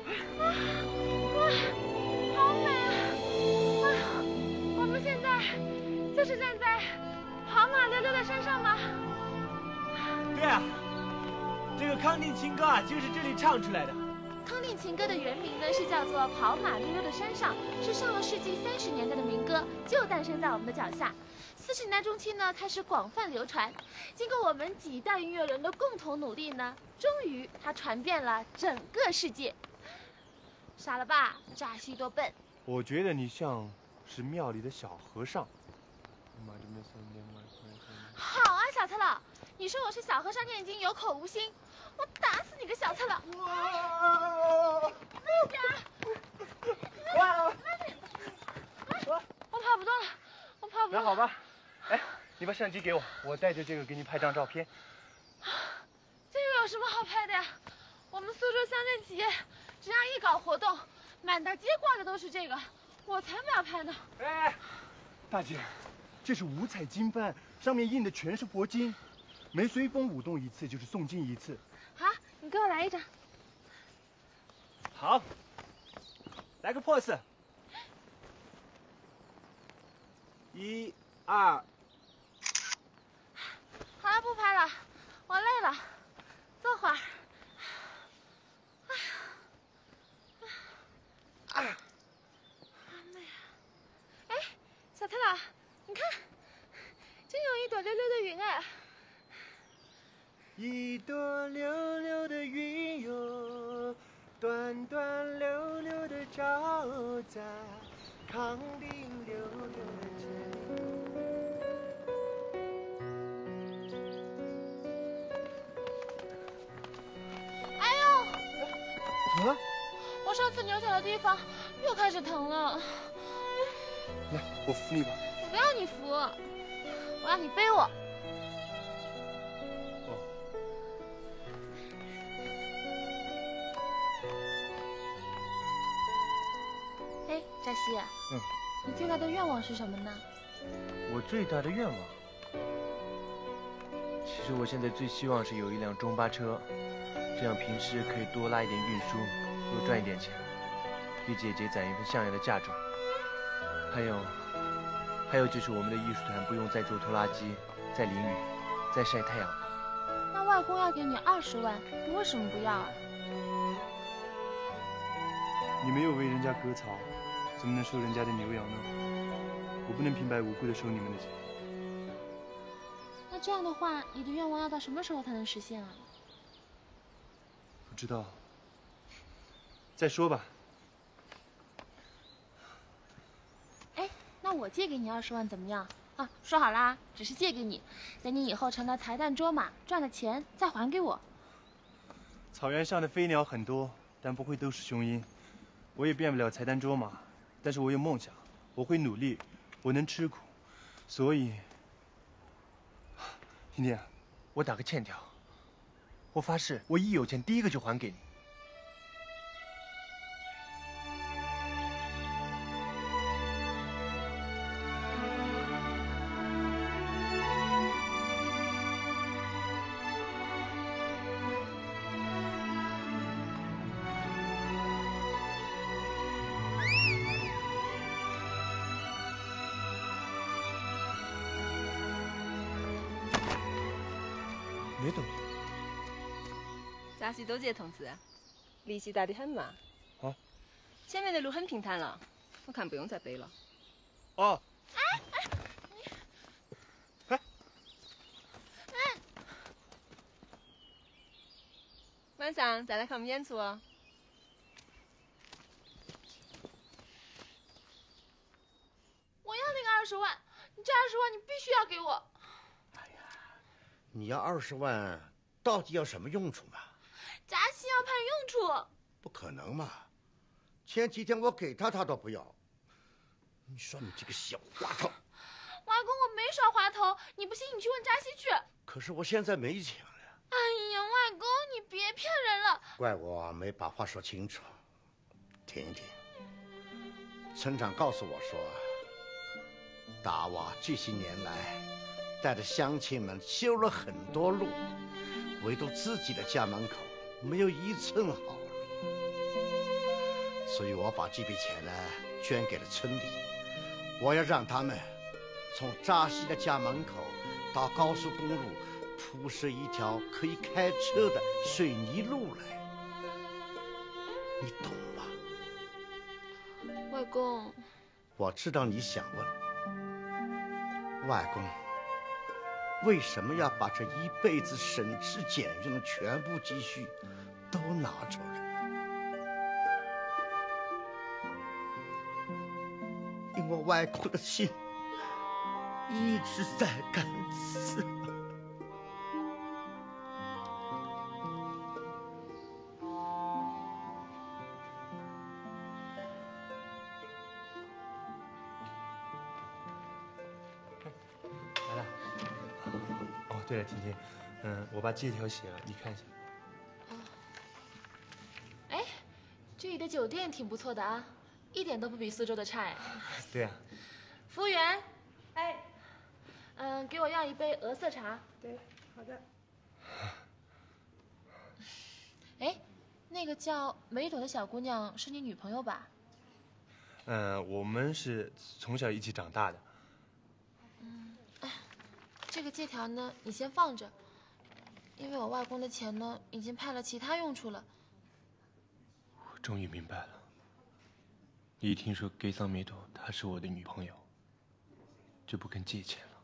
好美啊！我们现在就是站在跑马溜溜的山上吗？ 对啊，这个康定情歌啊，就是这里唱出来的。 康定情歌的原名呢是叫做《跑马溜溜的山上》，是上了世纪30年代的民歌，就诞生在我们的脚下。40年代中期呢，开始广泛流传。经过我们几代音乐人的共同努力呢，终于它传遍了整个世界。傻了吧，扎西多笨。 我觉得你像是庙里的小和尚。 好啊，小特老，你说我是小和尚念经有口无心，我打死你个小特老！慢点！我跑不动了，我跑不动了。 那好吧，哎，你把相机给我，我带着这个给你拍张照片。 这个有什么好拍的呀？我们苏州乡镇企业只要一搞活动，满大街挂的都是这个，我才不要拍呢。 哎，大姐，这是五彩经幡，上面印的全是佛经，每随风舞动一次就是诵经一次。 好，你给我来一张。 好，来个 pose。1、2。 好了，不拍了，我累了，坐会儿。好累啊！哎，小特老，你看，真有一朵溜溜的云哎。 一朵溜溜的云哟，端端溜溜的照在康定溜溜的街。 哎呦！ 怎么了？ 我上次扭脚的地方又开始疼了。 来，我扶你吧。 我不要你扶，我要你背我。哎，扎西，你最大的愿望是什么呢？ 我最大的愿望，其实我现在最希望是有一辆中巴车，这样平时可以多拉一点运输，多赚一点钱，给姐姐攒一份像样的嫁妆。还有就是我们的艺术团不用再做拖拉机，再淋雨，再晒太阳。 那外公要给你20万，你为什么不要啊？ 你没有为人家割草，怎么能收人家的牛羊呢？我不能平白无故的收你们的钱。 那这样的话，你的愿望要到什么时候才能实现啊？ 不知道，再说吧。 哎，那我借给你20万怎么样？啊，说好啦，只是借给你，等你以后成了财旦卓玛，赚了钱再还给我。 草原上的飞鸟很多，但不会都是雄鹰。我也变不了财旦卓玛，但是我有梦想，我会努力，我能吃苦，所以，婷婷，我打个欠条，我发誓，我一有钱第一个就还给你。别动！ 扎西多杰同志，离西大得很嘛。 啊。 前面的路很平坦了，我看不用再背了。 哦。 晚上再来看我们演出哦。 我要那个20万，你这20万你必须要给我。 你要20万，到底要什么用处嘛？ 扎西要判用处。 不可能嘛！前几天我给他，他都不要。你说你这个小滑头！ 外公，我没耍滑头，你不信你去问扎西去。 可是我现在没钱了。 哎呀，外公，你别骗人了。 怪我没把话说清楚。听一听，村长告诉我说，大娃这些年来带着乡亲们修了很多路，唯独自己的家门口没有一寸好路，所以我把这笔钱呢捐给了村里，我要让他们从扎西的家门口到高速公路铺设一条可以开车的水泥路来，你懂吗？ 外公， 我知道你想问，外公为什么要把这一辈子省吃俭用的全部积蓄都拿出来？因为外公的心一直在干死。 对了，婷婷，我把借条写了，你看一下。 哎，这里的酒店挺不错的啊，一点都不比苏州的差哎。 对啊。 服务员，哎，给我要一杯鹅色茶。 对，好的。 哎，那个叫梅朵的小姑娘是你女朋友吧？ 我们是从小一起长大的。 这个借条呢，你先放着，因为我外公的钱呢，已经派了其他用处了。 我终于明白了，一听说给桑梅朵她是我的女朋友，就不跟借钱了。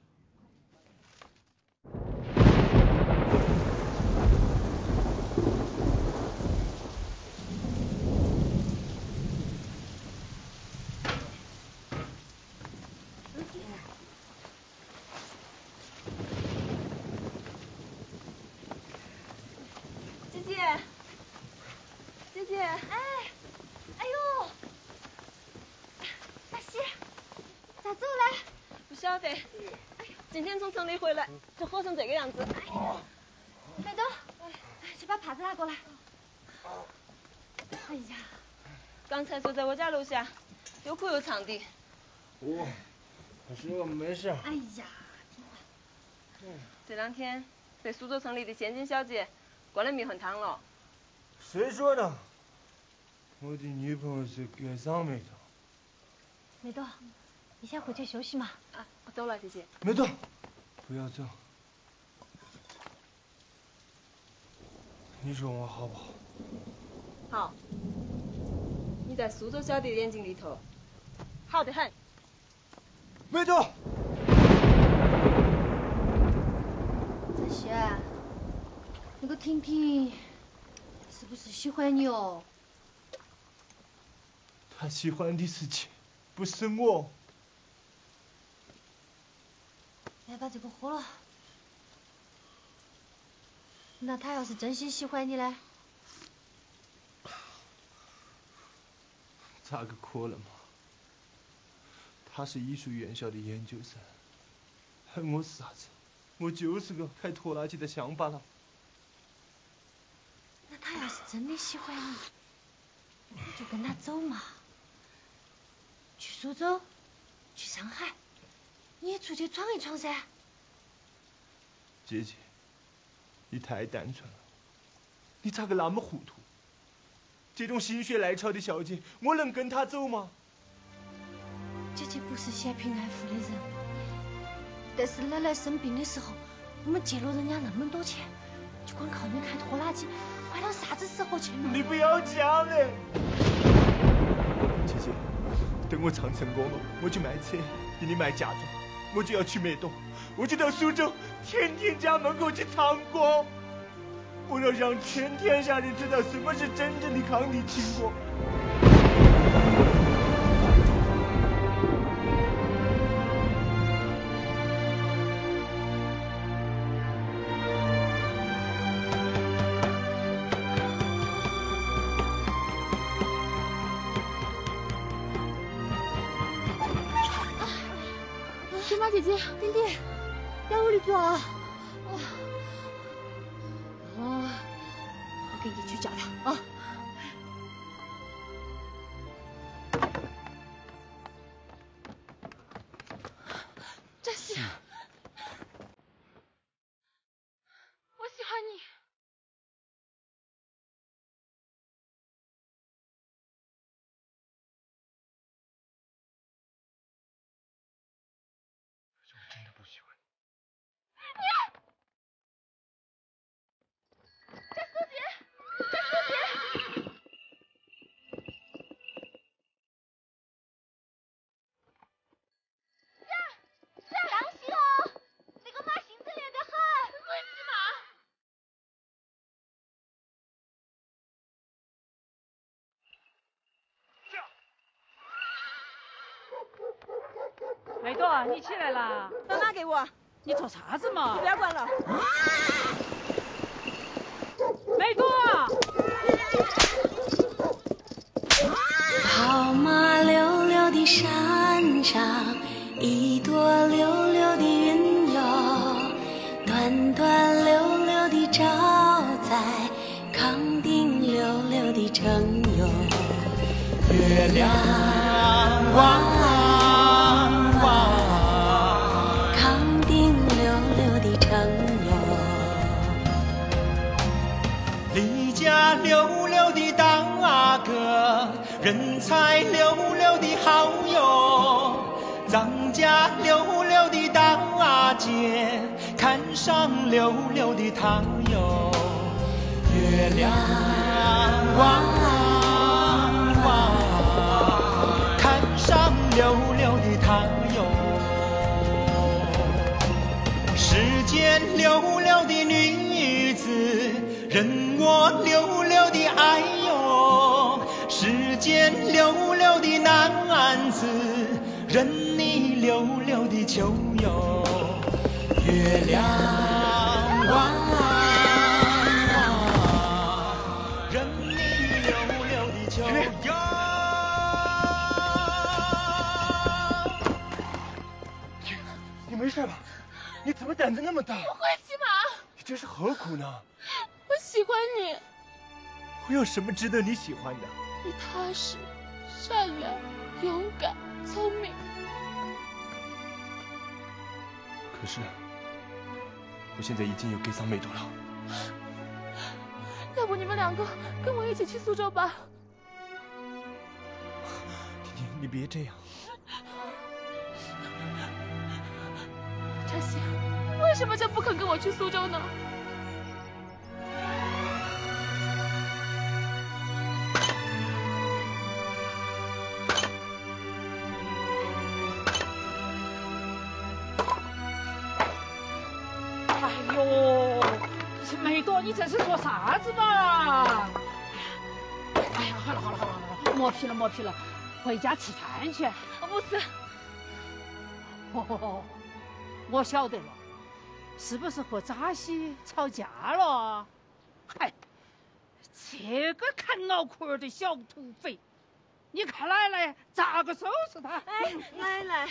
今天从城里回来就喝成这个样子。 梅朵，去把帕子拿过来。哎呀， 刚才坐在我家楼下，又哭又唱的。 可是我没事。 哎呀， 这2天被苏州城里的千金小姐灌了迷魂汤了。 谁说的？我的女朋友是给桑梅朵。 梅朵，你先回去休息嘛。 啊，我走了，姐姐。 梅朵，不要走。你说我好不好？ 好。你在苏州小弟的眼睛里头，好得很。 梅朵。 这些，那个婷婷是不是喜欢你哦？ 她喜欢的是钱，不是我。 来把这个喝了。那他要是真心喜欢你呢？ 咋个可能嘛？他是艺术院校的研究生，而我是啥子？我就是个开拖拉机的乡巴佬。 那他要是真的喜欢你，你就跟他走嘛。去苏州，去上海，你也出去闯一闯噻。 姐姐，你太单纯了，你咋个那么糊涂？这种心血来潮的小姐，我能跟她走吗？ 姐姐不是嫌贫爱富的人，但是奶奶生病的时候，我们借了人家那么多钱，就光靠你开拖拉机， 到啥子时候去嘛？ 你不要讲嘞。姐姐，等我唱成功了，我就卖车，给你买嫁妆，我就要去梅东，我就到苏州，天天家门口去唱歌。我要让全天下人知道什么是真正的抗敌情歌。 金马姐姐， 丁丁，要我的做啊！我给你去叫他啊。 扎西，我喜欢你。 我真的不喜欢你。 扎苏姐，扎苏姐。 当心哦，那个马性子烈得很。 我骑马。 梅朵，你起来啦！ 把马给我。 你做啥子嘛？ 你不要管了。 梅朵。 跑马溜溜的山上，一朵溜溜的云哟，端端溜溜的照在康定溜溜的城哟。月亮弯弯，康定溜溜的城哟。 李家溜溜的大哥，人才溜溜的好友，张家溜溜的大姐，看上溜溜的他哟。月亮弯弯，看上溜溜的他哟。世间溜溜的女子，任我溜溜的爱哟。世间溜溜的男子，任你溜溜的求哟。月亮弯弯，任你溜溜的求哟。 你没事吧？你怎么胆子那么大？ 我会骑马。 你这是何苦呢？ 我喜欢你。 我有什么值得你喜欢的？ 你踏实、善良、勇敢、聪明。 可是，我现在已经有给桑梅朵了。 要不你们两个跟我一起去苏州吧？ 你别这样。 扎西，为什么就不肯跟我去苏州呢？ 哎呦，梅朵，你这是做啥子嘛？哎呀，好了，莫皮了，回家吃饭去。 不是。 哦，我晓得了，是不是和扎西吵架了？嗨，这个看脑壳儿的小土匪，你看奶奶咋个收拾他？ 哎，奶奶，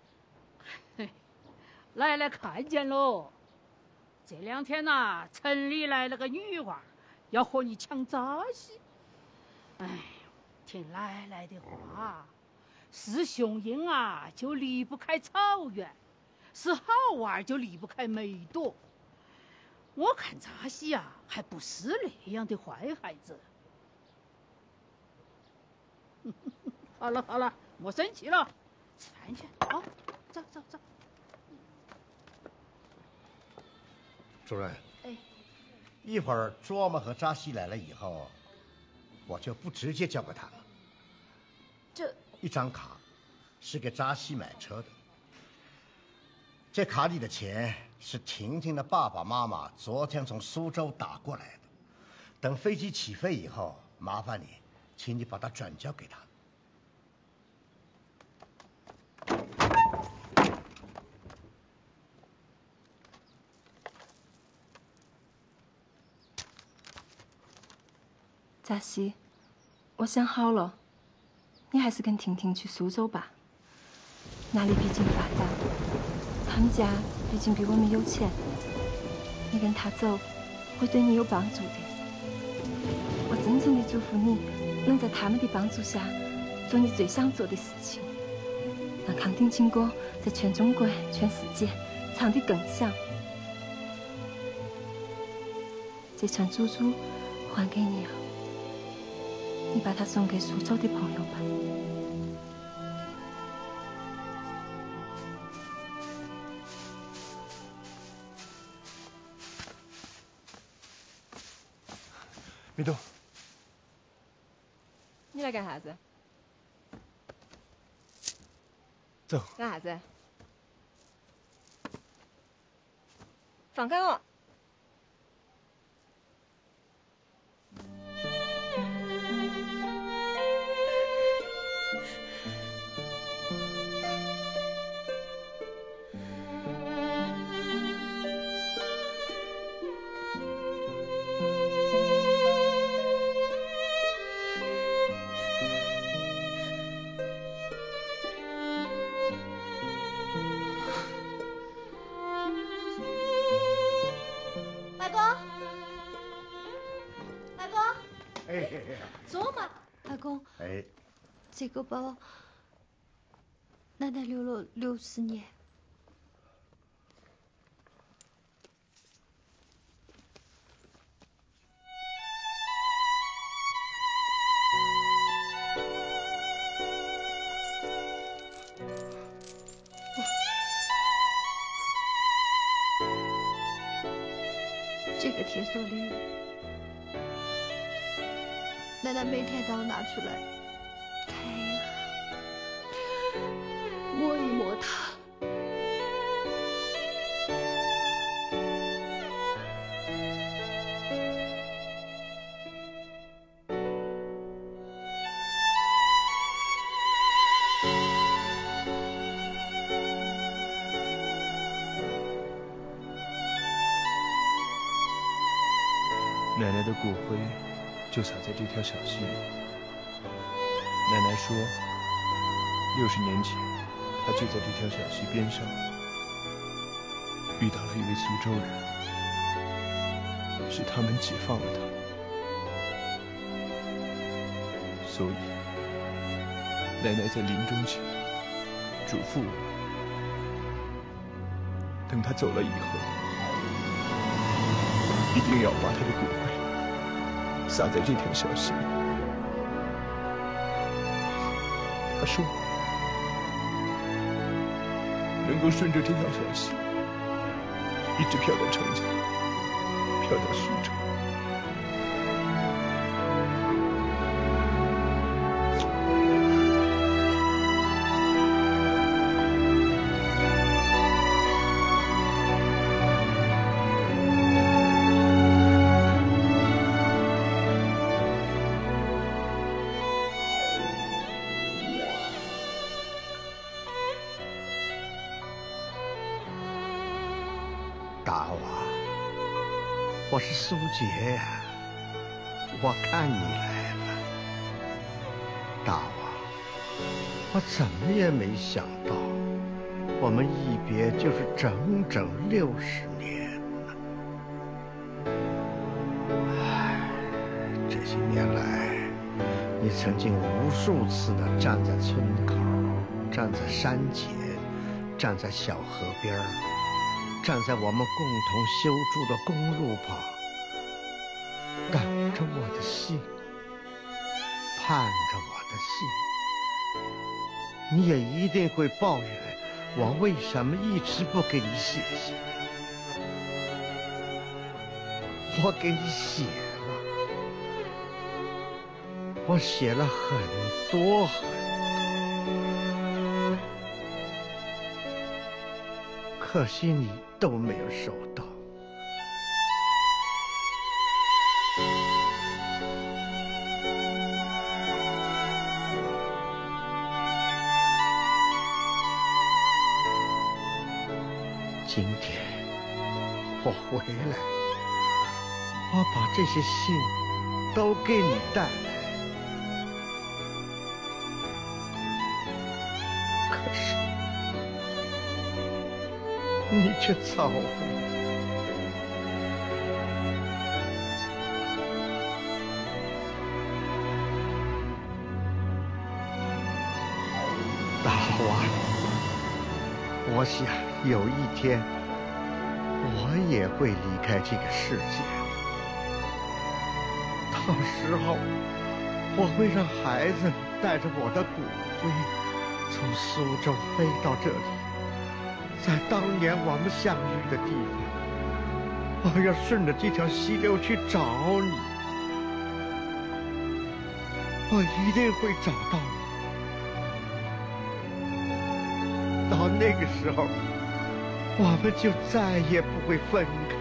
奶奶看见喽。这2天呐，城里来了个女娃，要和你抢扎西。哎，听奶奶的话，是雄鹰啊就离不开草原，是好娃就离不开梅朵。我看扎西啊，还不是那样的坏孩子。好了，莫生气了，吃饭去啊！走。 主任， 哎， 一会儿卓玛和扎西来了以后，我就不直接交给他们。 这一张卡是给扎西买车的，这卡里的钱是婷婷的爸爸妈妈昨天从苏州打过来的。等飞机起飞以后，麻烦你，请你把它转交给他。 扎西，我想好了，你还是跟婷婷去苏州吧。那里毕竟发达，他们家毕竟比我们有钱，你跟他走会对你有帮助的。我真诚地祝福你能在他们的帮助下做你最想做的事情，让康定情歌在全中国、全世界唱得更响。这串珠珠还给你啊，你把它送给苏州的朋友吧。 没动。 你来干啥子？ 走。 干啥子？放开我！ 这个包，奶奶留了60年。这个铁锁链，奶奶每天都要拿出来。摸一摸它。 奶奶的骨灰就撒在这条小溪里。奶奶说，60年前，她就在这条小溪边上遇到了一位苏州人，是他们解放了她，所以奶奶在临终前嘱咐我，等她走了以后，一定要把她的骨灰撒在这条小溪里。她说，能够顺着这条小溪一直飘到长江，飘到苏州。 大娃，我是苏杰呀，我看你来了。大娃，我怎么也没想到，我们一别就是整整60年了。唉，这些年来，你曾经无数次的站在村口，站在山前，站在小河边儿，站在我们共同修筑的公路旁，等着我的信，盼着我的信。你也一定会抱怨我为什么一直不给你写信。 我给你写了，我写了很多很多，可惜你都没有收到。今天我回来，我把这些信都给你带来，可是你却走了。大娃，我想有一天我也会离开这个世界，到时候我会让孩子带着我的骨灰从苏州飞到这里，在当年我们相遇的地方，我要顺着这条溪流去找你，我一定会找到你。到那个时候，我们就再也不会分开。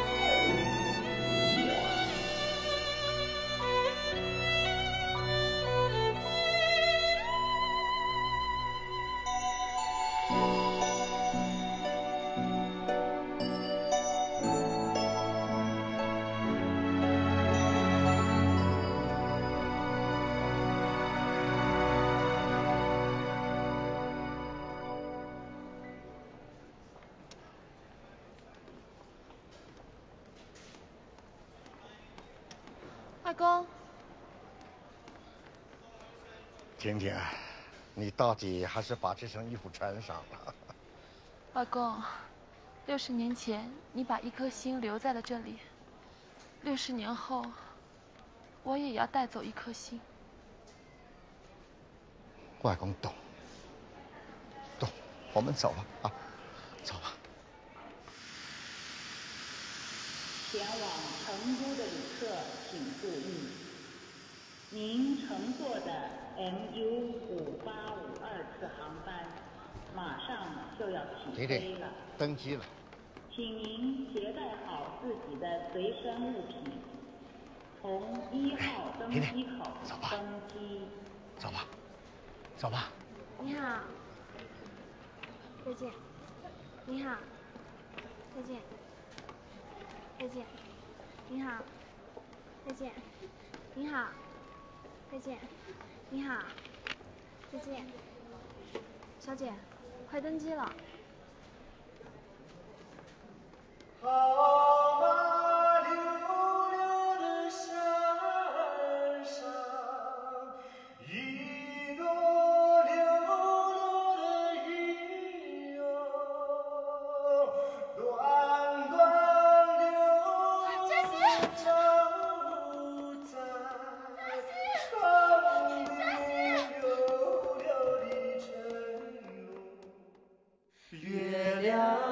外公， 婷婷，你到底还是把这身衣服穿上了。 外公，60年前你把一颗心留在了这里，60年后我也要带走一颗心。 外公懂，我们走吧，啊，走吧。 前往成都的旅客请注意，您乘坐的 MU5852次航班马上就要起飞了。 登机了。 请您携带好自己的随身物品，从1号登机口登机。 走吧，走吧。 你好，再见。你好，再见。再见，你好，再见，你好，再见，你好，再见，小姐，快登机了。 好马溜溜的山上，一朵溜溜的云哟，短短流长在长堤溜溜的晨露，月亮。